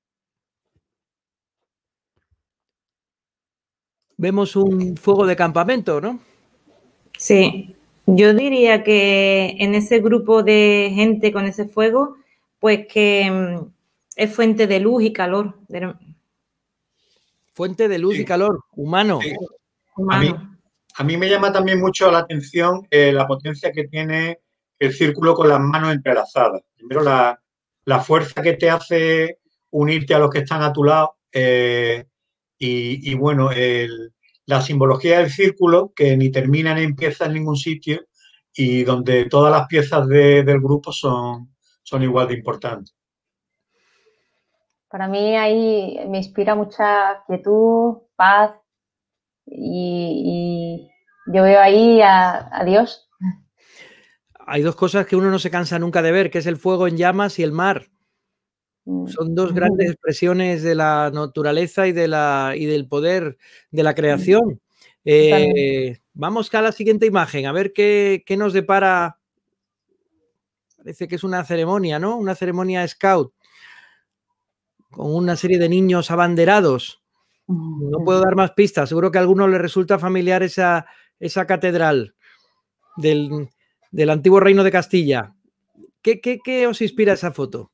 Vemos un fuego de campamento, ¿no? Sí, yo diría que en ese grupo de gente con ese fuego, pues que es fuente de luz y calor. Fuente de luz y calor, humano. Sí. Humano. A mí me llama también mucho la atención la potencia que tiene el círculo con las manos entrelazadas. Primero, la fuerza que te hace unirte a los que están a tu lado y bueno, la simbología del círculo que ni termina ni empieza en ningún sitio y donde todas las piezas del grupo son igual de importantes. Para mí ahí me inspira mucha quietud, paz y yo veo ahí a Dios. Hay dos cosas que uno no se cansa nunca de ver, que es el fuego en llamas y el mar. Son dos grandes expresiones de la naturaleza y del poder de la creación. Vamos a la siguiente imagen, a ver qué nos depara. Parece que es una ceremonia, ¿no? Una ceremonia scout con una serie de niños abanderados. No puedo dar más pistas. Seguro que a alguno le resulta familiar esa catedral del antiguo reino de Castilla. ¿Qué os inspira esa foto?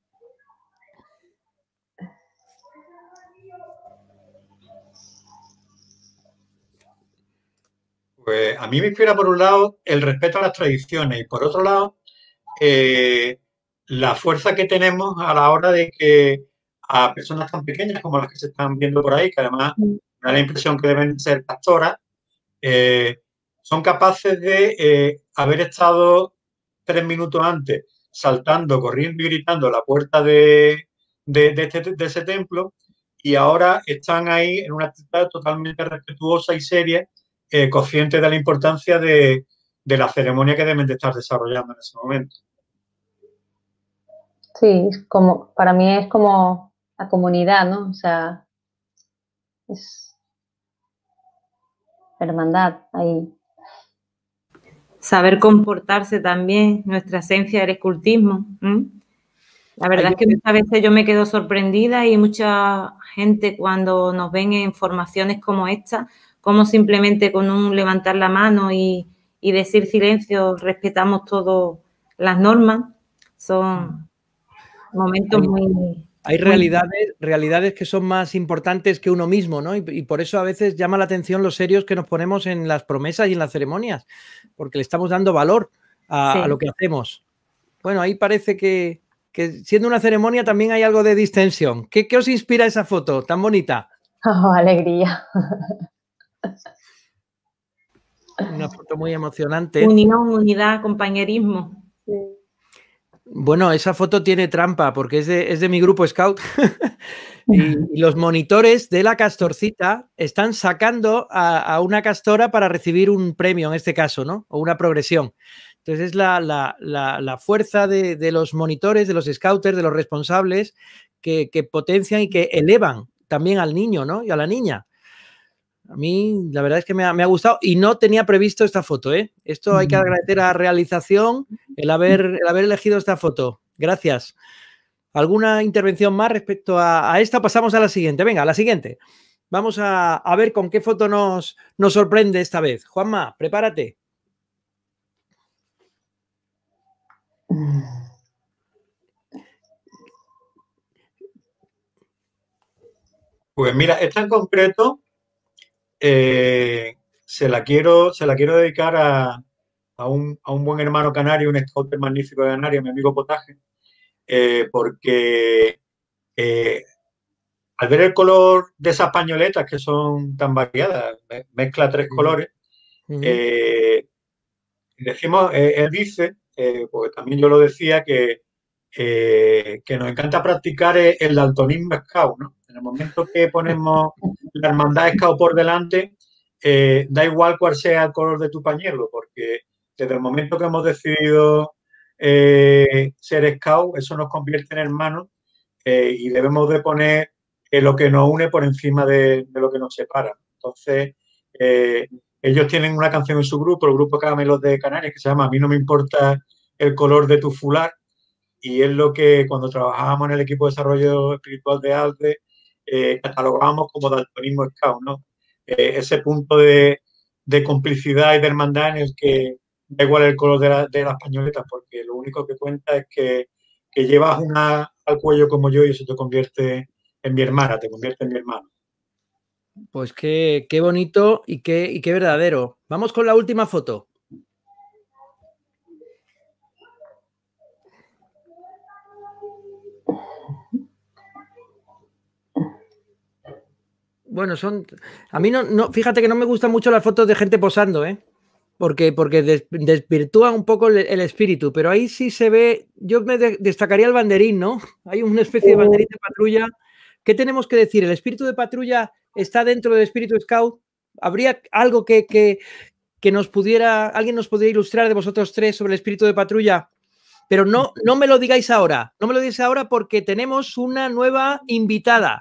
Pues a mí me inspira, por un lado, el respeto a las tradiciones y, por otro lado, la fuerza que tenemos a la hora de que a personas tan pequeñas como las que se están viendo por ahí, que además me da la impresión que deben ser pastoras, son capaces de haber estado 3 minutos antes saltando, corriendo y gritando a la puerta de ese templo, y ahora están ahí en una actitud totalmente respetuosa y seria, conscientes de la importancia de la ceremonia que deben de estar desarrollando en ese momento. Sí, para mí es como la comunidad, ¿no? O sea, es hermandad ahí. Saber comportarse también, nuestra esencia del escultismo. La verdad es que muchas veces yo me quedo sorprendida y mucha gente cuando nos ven en formaciones como esta, como simplemente con un levantar la mano y decir silencio, respetamos todas las normas. Son momentos muy... Hay realidades que son más importantes que uno mismo, ¿no? Y por eso a veces llama la atención los serios que nos ponemos en las promesas y en las ceremonias, porque le estamos dando valor a lo que hacemos. Bueno, ahí parece que siendo una ceremonia también hay algo de distensión. ¿Qué os inspira esa foto tan bonita? Oh, alegría. Una foto muy emocionante. Unión, unidad, compañerismo. Sí. Bueno, esa foto tiene trampa porque es de mi grupo Scout y los monitores de la castorcita están sacando a una castora para recibir un premio, en este caso, ¿no? O una progresión. Entonces es la fuerza de los monitores, de los scouters, de los responsables que potencian y que elevan también al niño, ¿no? Y a la niña. A mí la verdad es que me ha gustado y no tenía previsto esta foto, ¿eh? Esto hay que agradecer a realización el haber elegido esta foto. Gracias. ¿Alguna intervención más respecto a esta? Pasamos a la siguiente. Venga, a la siguiente. Vamos a ver con qué foto nos sorprende esta vez. Juanma, prepárate. Pues mira, esta en concreto se la quiero dedicar a un buen hermano canario, un scouter magnífico de Canarias, mi amigo Potaje, porque al ver el color de esas pañoletas que son tan variadas, mezcla 3 colores, decimos, él dice, porque también yo lo decía, que nos encanta practicar el daltonismo scout, ¿no? En el momento que ponemos la hermandad scout por delante, da igual cuál sea el color de tu pañuelo, porque desde el momento que hemos decidido ser scout, eso nos convierte en hermanos y debemos de poner lo que nos une por encima de lo que nos separa. Entonces, ellos tienen una canción en su grupo, el grupo Caramelos de Canarias, que se llama A mí no me importa el color de tu fular, y es lo que cuando trabajábamos en el equipo de desarrollo espiritual de ALDE catalogábamos como daltonismo scout, ¿no? Ese punto de complicidad y de hermandad en el que da igual el color de las pañoletas, porque lo único que cuenta es que llevas una al cuello como yo y eso te convierte en mi hermana, te convierte en mi hermano. Pues qué bonito y qué verdadero. Vamos con la última foto. Bueno, a mí no, fíjate que no me gustan mucho las fotos de gente posando, ¿eh? Porque desvirtúan un poco el espíritu, pero ahí sí se ve, yo me destacaría el banderín, ¿no? Hay una especie de banderín de patrulla. ¿Qué tenemos que decir? ¿El espíritu de patrulla está dentro del espíritu scout? ¿Habría algo que que alguien nos pudiera ilustrar de vosotros tres sobre el espíritu de patrulla? Pero no me lo digáis ahora, no me lo digáis ahora porque tenemos una nueva invitada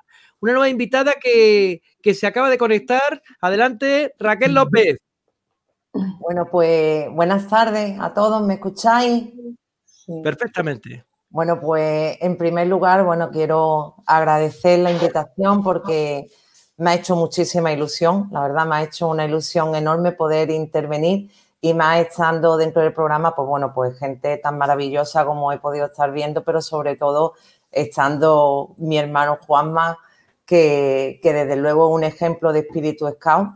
que se acaba de conectar. Adelante, Raquel López. Bueno, pues buenas tardes a todos, ¿me escucháis? Sí. Perfectamente. Bueno, pues en primer lugar, bueno, quiero agradecer la invitación porque me ha hecho muchísima ilusión, la verdad me ha hecho una ilusión enorme poder intervenir y más estando dentro del programa, pues bueno, pues gente tan maravillosa como he podido estar viendo, pero sobre todo estando mi hermano Juanma, que desde luego es un ejemplo de espíritu scout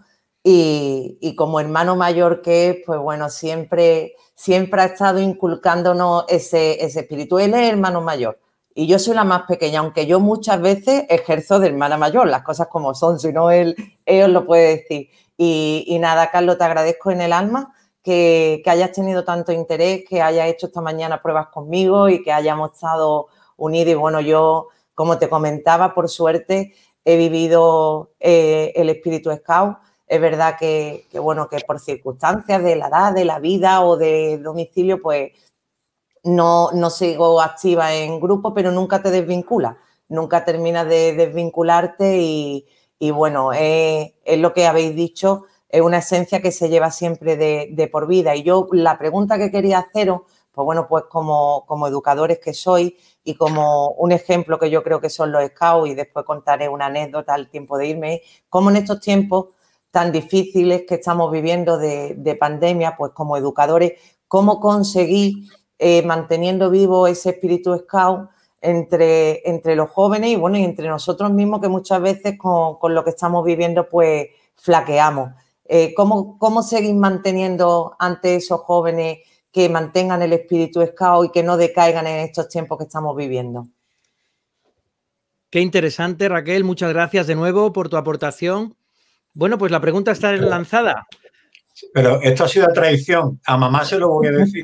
y como hermano mayor que es, pues bueno, siempre ha estado inculcándonos ese espíritu. Él es hermano mayor y yo soy la más pequeña, aunque yo muchas veces ejerzo de hermana mayor, las cosas como son, si no él os lo puede decir. Y nada, Carlos, te agradezco en el alma que hayas tenido tanto interés, que hayas hecho esta mañana pruebas conmigo y que hayamos estado unidos. Y bueno, yo, como te comentaba, por suerte he vivido el espíritu scout. Es verdad que bueno, que por circunstancias de la edad, de la vida o de domicilio, pues no sigo activa en grupo, pero nunca te desvinculas, nunca terminas de desvincularte y bueno, es lo que habéis dicho, es una esencia que se lleva siempre de por vida. Y yo la pregunta que quería haceros, pues bueno, pues como educadores que sois y como un ejemplo que yo creo que son los scouts, y después contaré una anécdota al tiempo de irme, cómo en estos tiempos tan difíciles que estamos viviendo de pandemia, pues como educadores, cómo conseguir manteniendo vivo ese espíritu scout entre los jóvenes y bueno, y entre nosotros mismos, que muchas veces con lo que estamos viviendo pues flaqueamos. ¿Cómo seguir manteniendo ante esos jóvenes que mantengan el espíritu scout y que no decaigan en estos tiempos que estamos viviendo? Qué interesante, Raquel. Muchas gracias de nuevo por tu aportación. Bueno, pues la pregunta está lanzada. Pero esto ha sido traición. A mamá se lo voy a decir.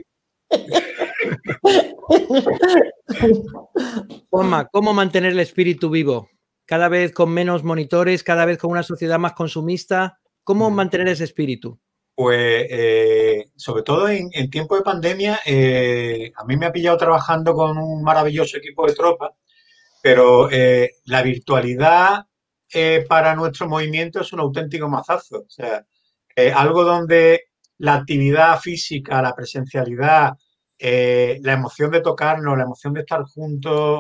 Juanma, ¿cómo mantener el espíritu vivo? Cada vez con menos monitores, cada vez con una sociedad más consumista. ¿Cómo mantener ese espíritu? Pues sobre todo en tiempo de pandemia, a mí me ha pillado trabajando con un maravilloso equipo de tropas, pero la virtualidad para nuestro movimiento es un auténtico mazazo. O sea, algo donde la actividad física, la presencialidad, la emoción de tocarnos, la emoción de estar juntos,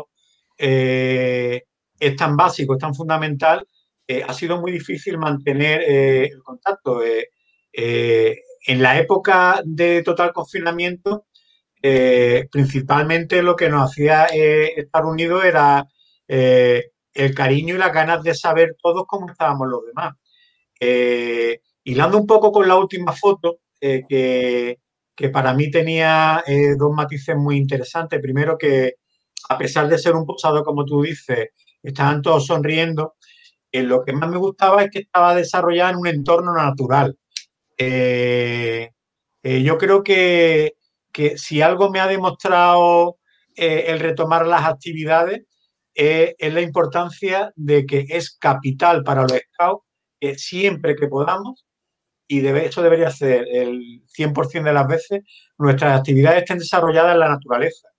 es tan básico, es tan fundamental. Ha sido muy difícil mantener el contacto. En la época de total confinamiento, principalmente lo que nos hacía estar unidos era el cariño y las ganas de saber todos cómo estábamos los demás. Hilando un poco con la última foto, que para mí tenía dos matices muy interesantes. Primero, que a pesar de ser un posado, como tú dices, estaban todos sonriendo. Lo que más me gustaba es que estaba desarrollada en un entorno natural. Yo creo que si algo me ha demostrado el retomar las actividades es la importancia de que es capital para los scouts que siempre que podamos, y eso debería ser el 100% de las veces, nuestras actividades estén desarrolladas en la naturaleza.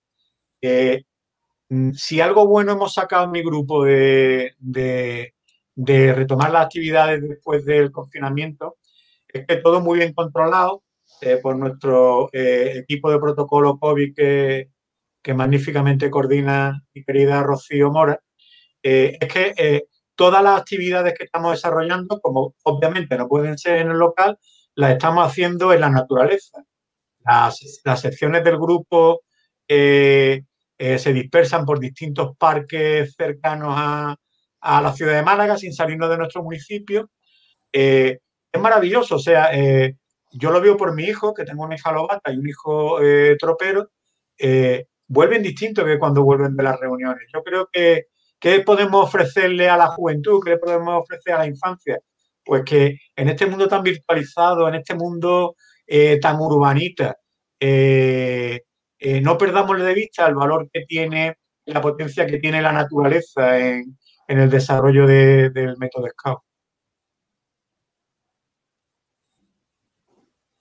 Si algo bueno hemos sacado en mi grupo de retomar las actividades después del confinamiento, es que todo muy bien controlado por nuestro equipo de protocolo COVID que magníficamente coordina mi querida Rocío Mora. Es que todas las actividades que estamos desarrollando, como obviamente no pueden ser en el local, las estamos haciendo en la naturaleza. Las secciones del grupo se dispersan por distintos parques cercanos a la ciudad de Málaga, sin salirnos de nuestro municipio. Es maravilloso, o sea, yo lo veo por mi hijo, que tengo una hija lobata y un hijo tropero, vuelven distintos que cuando vuelven de las reuniones. Yo creo que ¿qué podemos ofrecerle a la juventud? ¿Qué le podemos ofrecer a la infancia? Pues que en este mundo tan virtualizado, en este mundo tan urbanita, no perdamos de vista el valor que tiene, la potencia que tiene la naturaleza en el desarrollo del método Scout.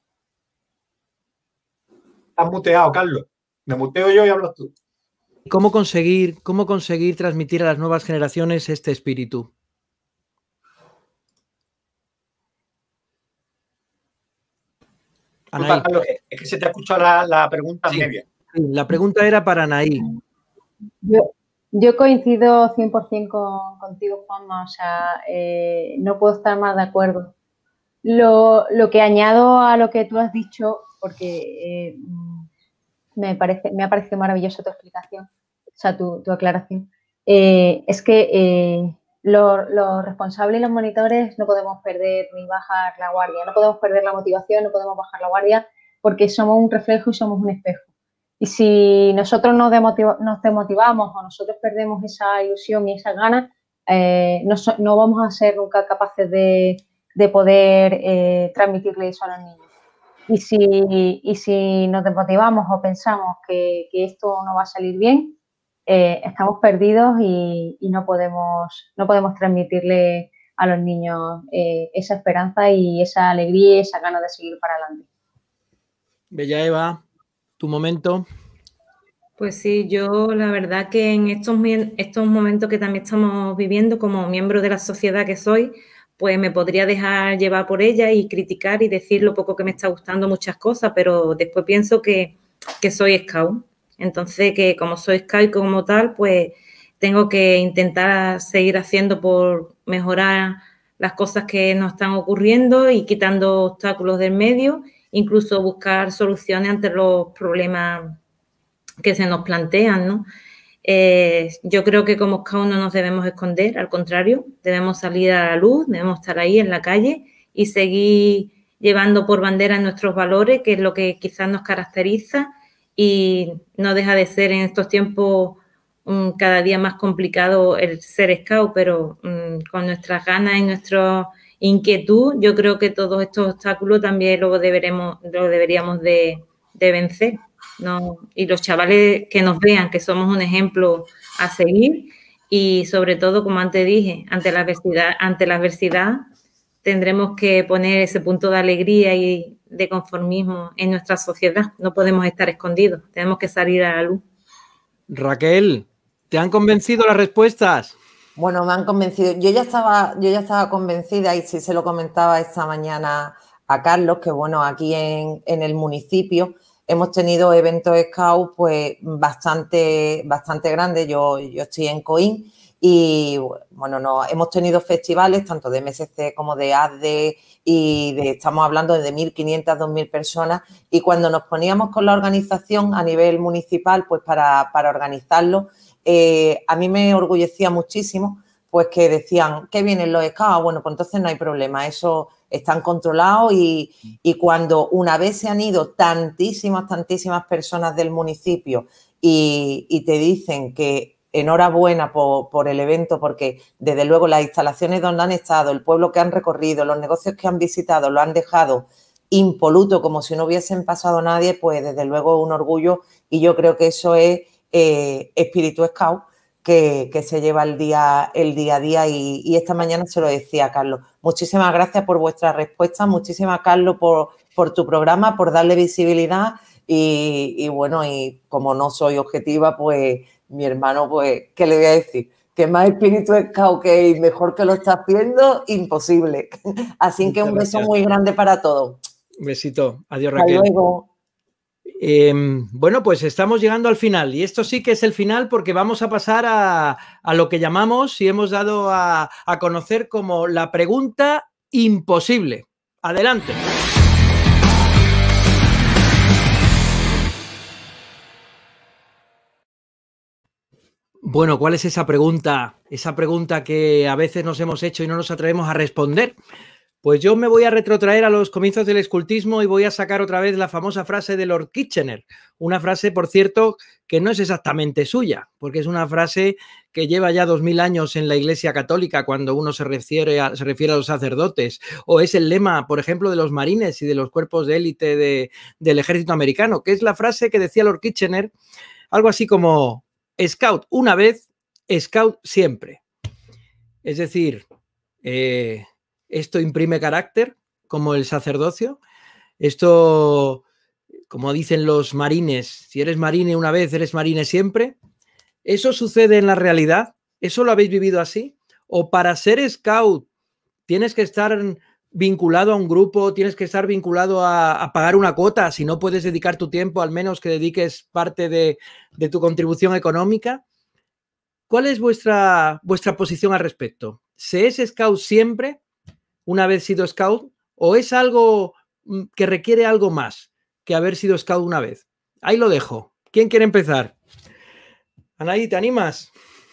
Estás muteado, Carlos. Me muteo yo y hablas tú. ¿Cómo conseguir transmitir a las nuevas generaciones este espíritu? Disculpa, Carlos, es que se te ha escuchado la pregunta media. Sí, la pregunta era para Anaí. Yo coincido 100% contigo, Juanma. O sea, no puedo estar más de acuerdo. Lo que añado a lo que tú has dicho, porque me ha parecido maravillosa tu explicación, o sea, tu aclaración, es que los responsables y los monitores no podemos perder ni bajar la guardia, no podemos perder la motivación, no podemos bajar la guardia, porque somos un reflejo y somos un espejo. Y si nosotros nos desmotivamos o nosotros perdemos esa ilusión y esa ganas, no vamos a ser nunca capaces de poder transmitirle eso a los niños. Y si nos desmotivamos o pensamos que esto no va a salir bien, estamos perdidos y no podemos transmitirle a los niños esa esperanza y esa alegría y esa ganas de seguir para adelante. Bella Eva, tu momento. Pues sí, yo la verdad que en estos momentos que también estamos viviendo como miembro de la sociedad que soy, pues me podría dejar llevar por ella y criticar y decir lo poco que me está gustando muchas cosas, pero después pienso que soy scout. Entonces, que como soy scout como tal, pues tengo que intentar seguir haciendo por mejorar las cosas que nos están ocurriendo y quitando obstáculos del medio, incluso buscar soluciones ante los problemas que se nos plantean, ¿no? Yo creo que como scout no nos debemos esconder, al contrario, debemos salir a la luz, debemos estar ahí en la calle y seguir llevando por bandera nuestros valores, que es lo que quizás nos caracteriza y no deja de ser en estos tiempos cada día más complicado el ser scout, pero con nuestras ganas y nuestra inquietud, yo creo que todos estos obstáculos también lo deberíamos de vencer. ¿No? Y los chavales que nos vean que somos un ejemplo a seguir y sobre todo, como antes dije, ante la adversidad tendremos que poner ese punto de alegría y de conformismo en nuestra sociedad. No podemos estar escondidos, tenemos que salir a la luz. Raquel, ¿te han convencido las respuestas? Bueno, me han convencido. Yo ya estaba convencida y sí se lo comentaba esta mañana a Carlos, que bueno, aquí en el municipio hemos tenido eventos scout pues bastante grandes. Yo estoy en Coín y bueno, hemos tenido festivales tanto de MSC como de ASDE y estamos hablando de 1.500, 2.000 personas, y cuando nos poníamos con la organización a nivel municipal pues para organizarlo, a mí me orgullecía muchísimo pues que decían que vienen los scouts. Bueno, pues entonces no hay problema, eso están controlados y cuando una vez se han ido tantísimas personas del municipio y te dicen que enhorabuena por el evento, porque desde luego las instalaciones donde han estado, el pueblo que han recorrido, los negocios que han visitado, lo han dejado impoluto como si no hubiesen pasado nadie, pues desde luego un orgullo, y yo creo que eso es espíritu scout que se lleva el día a día y esta mañana se lo decía a Carlos. Muchísimas gracias por vuestra respuesta, muchísimas, Carlos, por tu programa, por darle visibilidad y bueno, y como no soy objetiva, pues mi hermano, pues, ¿qué le voy a decir? Que más espíritu scout que y mejor que lo está haciendo, imposible. Así que un beso muy grande para todos. Un besito. Adiós, Raquel. Hasta luego. Bueno, pues estamos llegando al final y esto sí que es el final porque vamos a pasar a lo que llamamos y hemos dado a conocer como la pregunta imposible. Adelante. Bueno, ¿cuál es esa pregunta? Esa pregunta que a veces nos hemos hecho y no nos atrevemos a responder. Pues yo me voy a retrotraer a los comienzos del escultismo y voy a sacar otra vez la famosa frase de Lord Kitchener. Una frase, por cierto, que no es exactamente suya, porque es una frase que lleva ya 2000 años en la Iglesia Católica cuando uno se refiere a los sacerdotes. O es el lema, por ejemplo, de los marines y de los cuerpos de élite del ejército americano, que es la frase que decía Lord Kitchener, algo así como Scout una vez, Scout siempre. Es decir, esto imprime carácter, como el sacerdocio. Esto como dicen los marines, si eres marine una vez, eres marine siempre. ¿Eso sucede en la realidad? ¿Eso lo habéis vivido así? ¿O para ser scout tienes que estar vinculado a un grupo, tienes que estar vinculado a pagar una cuota, si no puedes dedicar tu tiempo, al menos que dediques parte de tu contribución económica? ¿Cuál es vuestra posición al respecto? ¿Se es scout siempre, una vez sido scout, o es algo que requiere algo más que haber sido scout una vez? Ahí lo dejo. ¿Quién quiere empezar? Anaí, ¿te animas?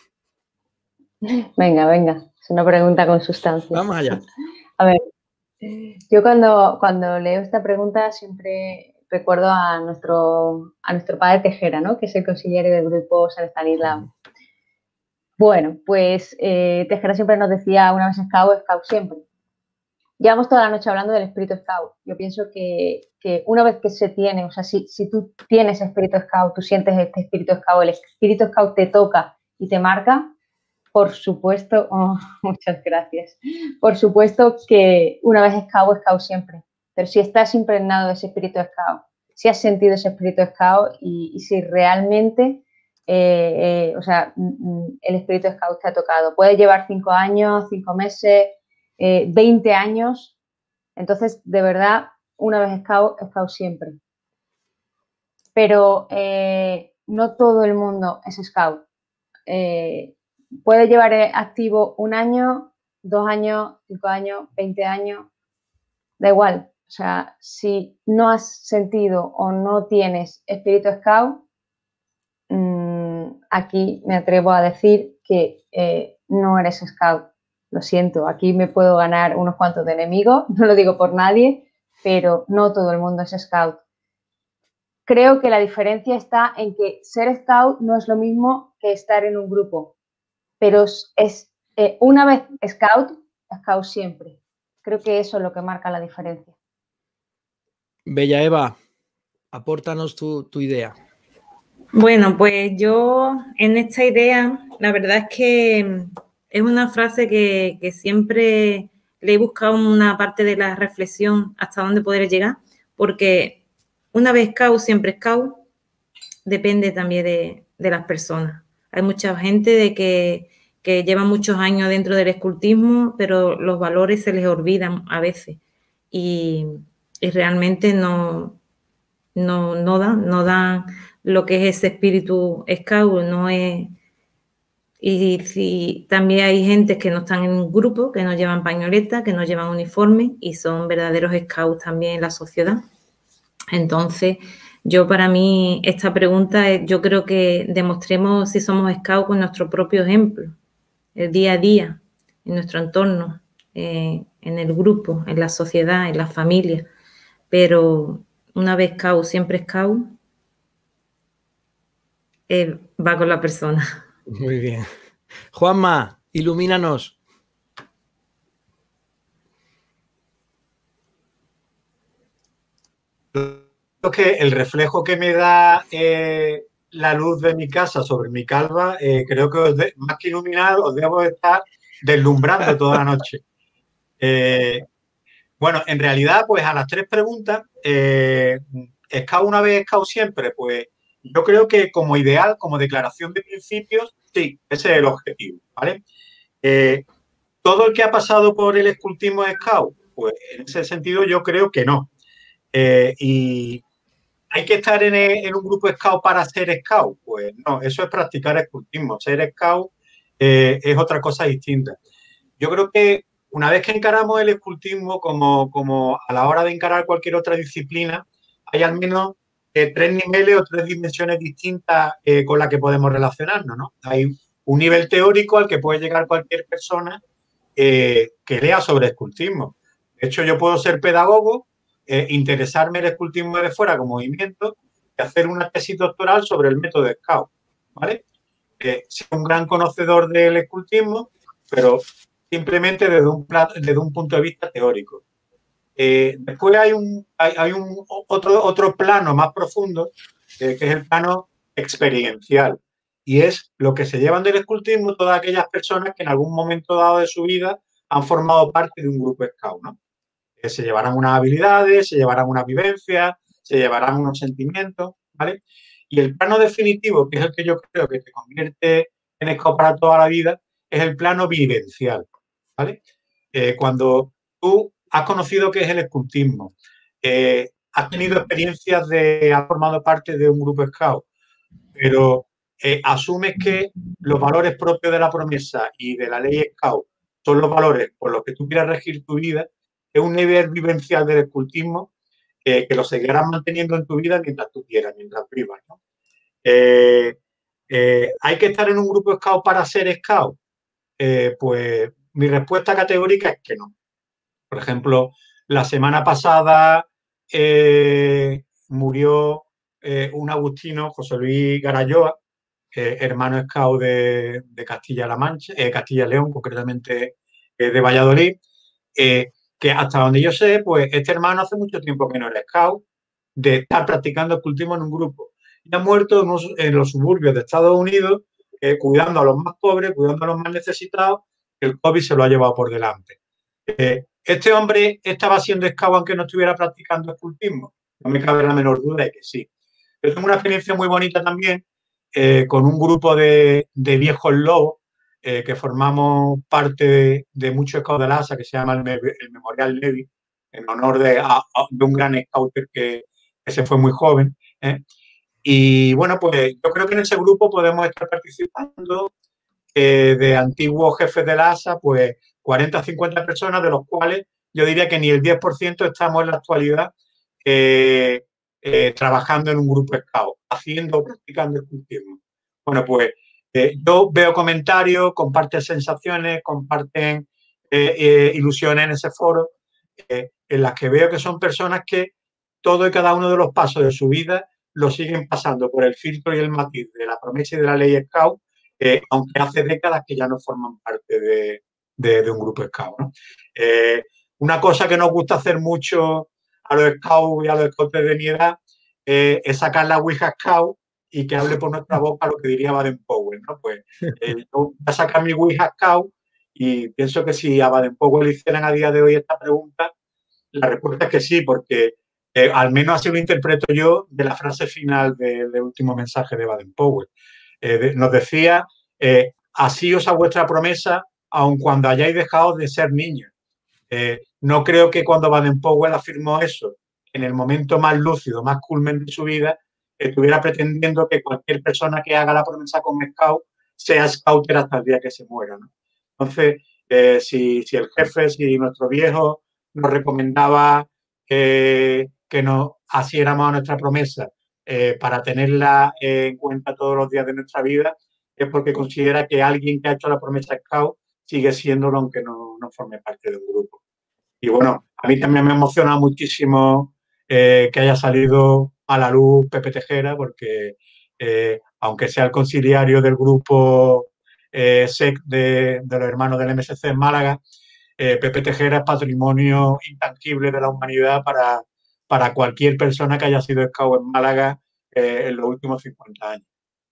Venga, venga. Es una pregunta con sustancia. Vamos allá. A ver, yo cuando leo esta pregunta siempre recuerdo a nuestro padre Tejera, ¿no? Que es el consejero del grupo San Estanislao. Bueno, pues Tejera siempre nos decía, una vez scout, scout siempre. Llevamos toda la noche hablando del espíritu scout. Yo pienso que una vez que se tiene, o sea, si tú tienes espíritu scout, tú sientes este espíritu scout, el espíritu scout te toca y te marca, por supuesto, muchas gracias, por supuesto que una vez scout, scout siempre. Pero si estás impregnado de ese espíritu scout, si has sentido ese espíritu scout y si realmente, o sea, el espíritu scout te ha tocado. Puede llevar 5 años, 5 meses, 20 años. Entonces, de verdad, una vez scout, scout siempre. Pero no todo el mundo es scout. Puede llevar activo 1 año, 2 años, 5 años, 20 años, da igual. O sea, si no has sentido o no tienes espíritu scout, aquí me atrevo a decir que no eres scout. Lo siento, aquí me puedo ganar unos cuantos de enemigos, no lo digo por nadie, pero no todo el mundo es scout. Creo que la diferencia está en que ser scout no es lo mismo que estar en un grupo, pero es una vez scout, scout siempre. Creo que eso es lo que marca la diferencia. Bella Eva, apórtanos tu idea. Bueno, pues yo en esta idea, la verdad es que es una frase que siempre le he buscado una parte de la reflexión hasta dónde poder llegar, porque una vez scout, siempre scout, depende también de las personas. Hay mucha gente de que lleva muchos años dentro del escultismo, pero los valores se les olvidan a veces y realmente no dan lo que es ese espíritu scout, no es. Y si también hay gente que no están en un grupo, que no llevan pañoleta, que no llevan uniforme y son verdaderos scouts también en la sociedad. Entonces, para mí, esta pregunta, yo creo que demostremos si somos scouts con nuestro propio ejemplo, el día a día, en nuestro entorno, en el grupo, en la sociedad, en la familia. Pero una vez scout, siempre scout, va con la persona. Muy bien. Juanma, ilumínanos. Creo que el reflejo que me da la luz de mi casa sobre mi calva, creo que más que iluminar, os debo estar deslumbrando toda la noche. Bueno, en realidad, pues a las 3 preguntas, ¿scout una vez, scout siempre? Pues yo creo que como ideal, como declaración de principios, sí, ese es el objetivo, ¿vale? ¿Todo el que ha pasado por el escultismo es scout? Pues en ese sentido yo creo que no. Y ¿hay que estar en un grupo scout para ser scout? Pues no, eso es practicar escultismo. Ser scout es otra cosa distinta. Yo creo que una vez que encaramos el escultismo como a la hora de encarar cualquier otra disciplina, hay al menos 3 niveles o 3 dimensiones distintas con las que podemos relacionarnos, ¿no? Hay un nivel teórico al que puede llegar cualquier persona que lea sobre escultismo. De hecho, yo puedo ser pedagogo, interesarme en el escultismo de fuera como movimiento y hacer una tesis doctoral sobre el método scout, ¿vale? Soy un gran conocedor del escultismo, pero simplemente desde un punto de vista teórico. Después hay otro plano más profundo, que es el plano experiencial, y es lo que se llevan del escultismo todas aquellas personas que en algún momento dado de su vida han formado parte de un grupo scout, ¿no? Se llevarán unas habilidades, se llevarán unas vivencias, se llevarán unos sentimientos, ¿vale? Y el plano definitivo, que es el que yo creo que te convierte en scout para toda la vida, es el plano vivencial, ¿vale? Cuando tú has conocido qué es el escultismo, has tenido experiencias has formado parte de un grupo scout, pero asumes que los valores propios de la promesa y de la ley scout son los valores por los que tú quieras regir tu vida, es un nivel vivencial del escultismo que lo seguirás manteniendo en tu vida mientras tú quieras, mientras vivas, ¿no? ¿Hay que estar en un grupo scout para ser scout? Pues mi respuesta categórica es que no. Por ejemplo, la semana pasada murió un agustino, José Luis Garayoa, hermano scout de Castilla-La Mancha, Castilla-León, concretamente de Valladolid, que hasta donde yo sé, pues este hermano hace mucho tiempo que no era scout, de estar practicando escultismo en un grupo. Y ha muerto en los suburbios de Estados Unidos, cuidando a los más pobres, cuidando a los más necesitados, que el COVID se lo ha llevado por delante. ¿Este hombre estaba siendo scout aunque no estuviera practicando escultismo? No me cabe la menor duda de que sí. Yo tengo una experiencia muy bonita también con un grupo de viejos lobos que formamos parte de muchos scouts de la ASA, que se llama el Memorial Levi, en honor de un gran scouter que se fue muy joven. Y bueno, pues yo creo que en ese grupo podemos estar participando de antiguos jefes de la ASA, pues 40 o 50 personas, de los cuales yo diría que ni el 10% estamos en la actualidad trabajando en un grupo scout, haciendo o practicando escultismo. Bueno, pues yo veo comentarios, comparten sensaciones, comparten ilusiones en ese foro, en las que veo que son personas que todo y cada uno de los pasos de su vida lo siguen pasando por el filtro y el matiz de la promesa y de la ley scout, aunque hace décadas que ya no forman parte de un grupo scout, ¿no? Una cosa que nos gusta hacer mucho a los scouts y a los scouts de mi edad es sacar la Ouija Scout y que hable por nuestra boca lo que diría Baden-Powell, ¿no? Pues yo voy a sacar mi Ouija Scout y pienso que si a Baden-Powell le hicieran a día de hoy esta pregunta, la respuesta es que sí, porque al menos así lo interpreto yo de la frase final del último mensaje de Baden-Powell. Nos decía, asíos a vuestra promesa, aun cuando hayáis dejado de ser niños. No creo que cuando Baden-Powell afirmó eso, en el momento más lúcido, más culmen de su vida, estuviera pretendiendo que cualquier persona que haga la promesa con scout sea scouter hasta el día que se muera, ¿no? Entonces, si el jefe, si nuestro viejo nos recomendaba que nos asiéramos a nuestra promesa para tenerla en cuenta todos los días de nuestra vida, es porque considera que alguien que ha hecho la promesa scout sigue siéndolo aunque no forme parte de un grupo. Y bueno, a mí también me emociona muchísimo que haya salido a la luz Pepe Tejera, porque aunque sea el conciliario del grupo SEC de los hermanos del MSC en Málaga, Pepe Tejera es patrimonio intangible de la humanidad para cualquier persona que haya sido scout en Málaga en los últimos 50 años.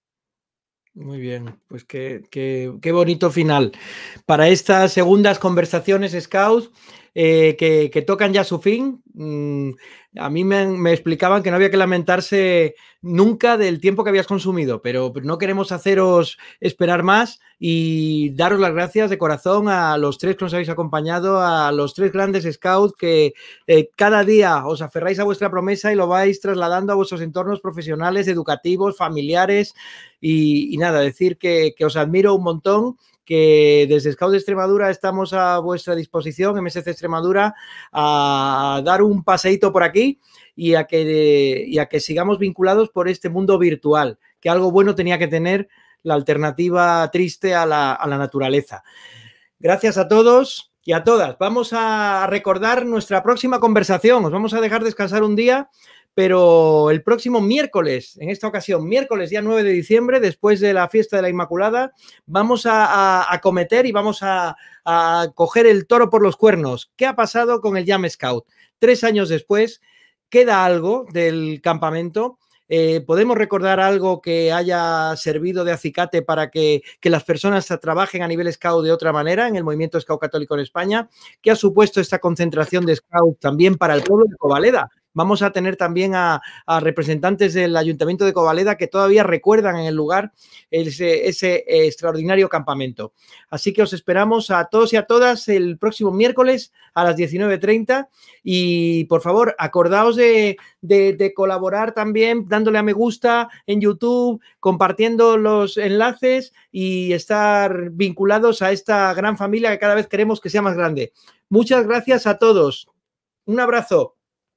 Muy bien, pues qué bonito final para estas segundas conversaciones Scouts que tocan ya su fin. A mí me explicaban que no había que lamentarse nunca del tiempo que habías consumido, pero no queremos haceros esperar más y daros las gracias de corazón a los tres que nos habéis acompañado, a los tres grandes Scouts que cada día os aferráis a vuestra promesa y lo vais trasladando a vuestros entornos profesionales, educativos, familiares y nada, decir que os admiro un montón, que desde Scout de Extremadura estamos a vuestra disposición, MSC Extremadura, a dar un paseíto por aquí y a que sigamos vinculados por este mundo virtual, que algo bueno tenía que tener la alternativa triste a la naturaleza. Gracias a todos y a todas. Vamos a recordar nuestra próxima conversación. Os vamos a dejar descansar un día, pero el próximo miércoles, en esta ocasión, miércoles día 9 de diciembre, después de la fiesta de la Inmaculada, vamos a acometer y vamos a coger el toro por los cuernos. ¿Qué ha pasado con el Jam Scout? 3 años después, ¿queda algo del campamento? ¿Podemos recordar algo que haya servido de acicate para que las personas trabajen a nivel Scout de otra manera en el movimiento Scout católico en España? ¿Qué ha supuesto esta concentración de Scout también para el pueblo de Covaleda? vamos a tener también a representantes del Ayuntamiento de Covaleda que todavía recuerdan en el lugar ese extraordinario campamento. Así que os esperamos a todos y a todas el próximo miércoles a las 19:30 y por favor acordaos de colaborar también dándole a me gusta en YouTube, compartiendo los enlaces y estar vinculados a esta gran familia que cada vez queremos que sea más grande. Muchas gracias a todos. Un abrazo.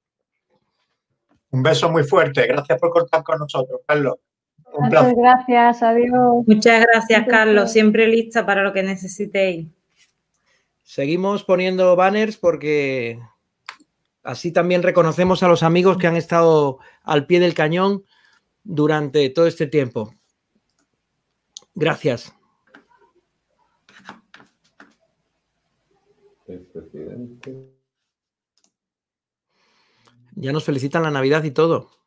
Un beso muy fuerte. Gracias por contar con nosotros, Carlos. Un Muchas placer. gracias, adiós. Muchas gracias, Carlos. Siempre lista para lo que necesitéis. Seguimos poniendo banners porque así también reconocemos a los amigos que han estado al pie del cañón durante todo este tiempo. Gracias. Ya nos felicitan la Navidad y todo.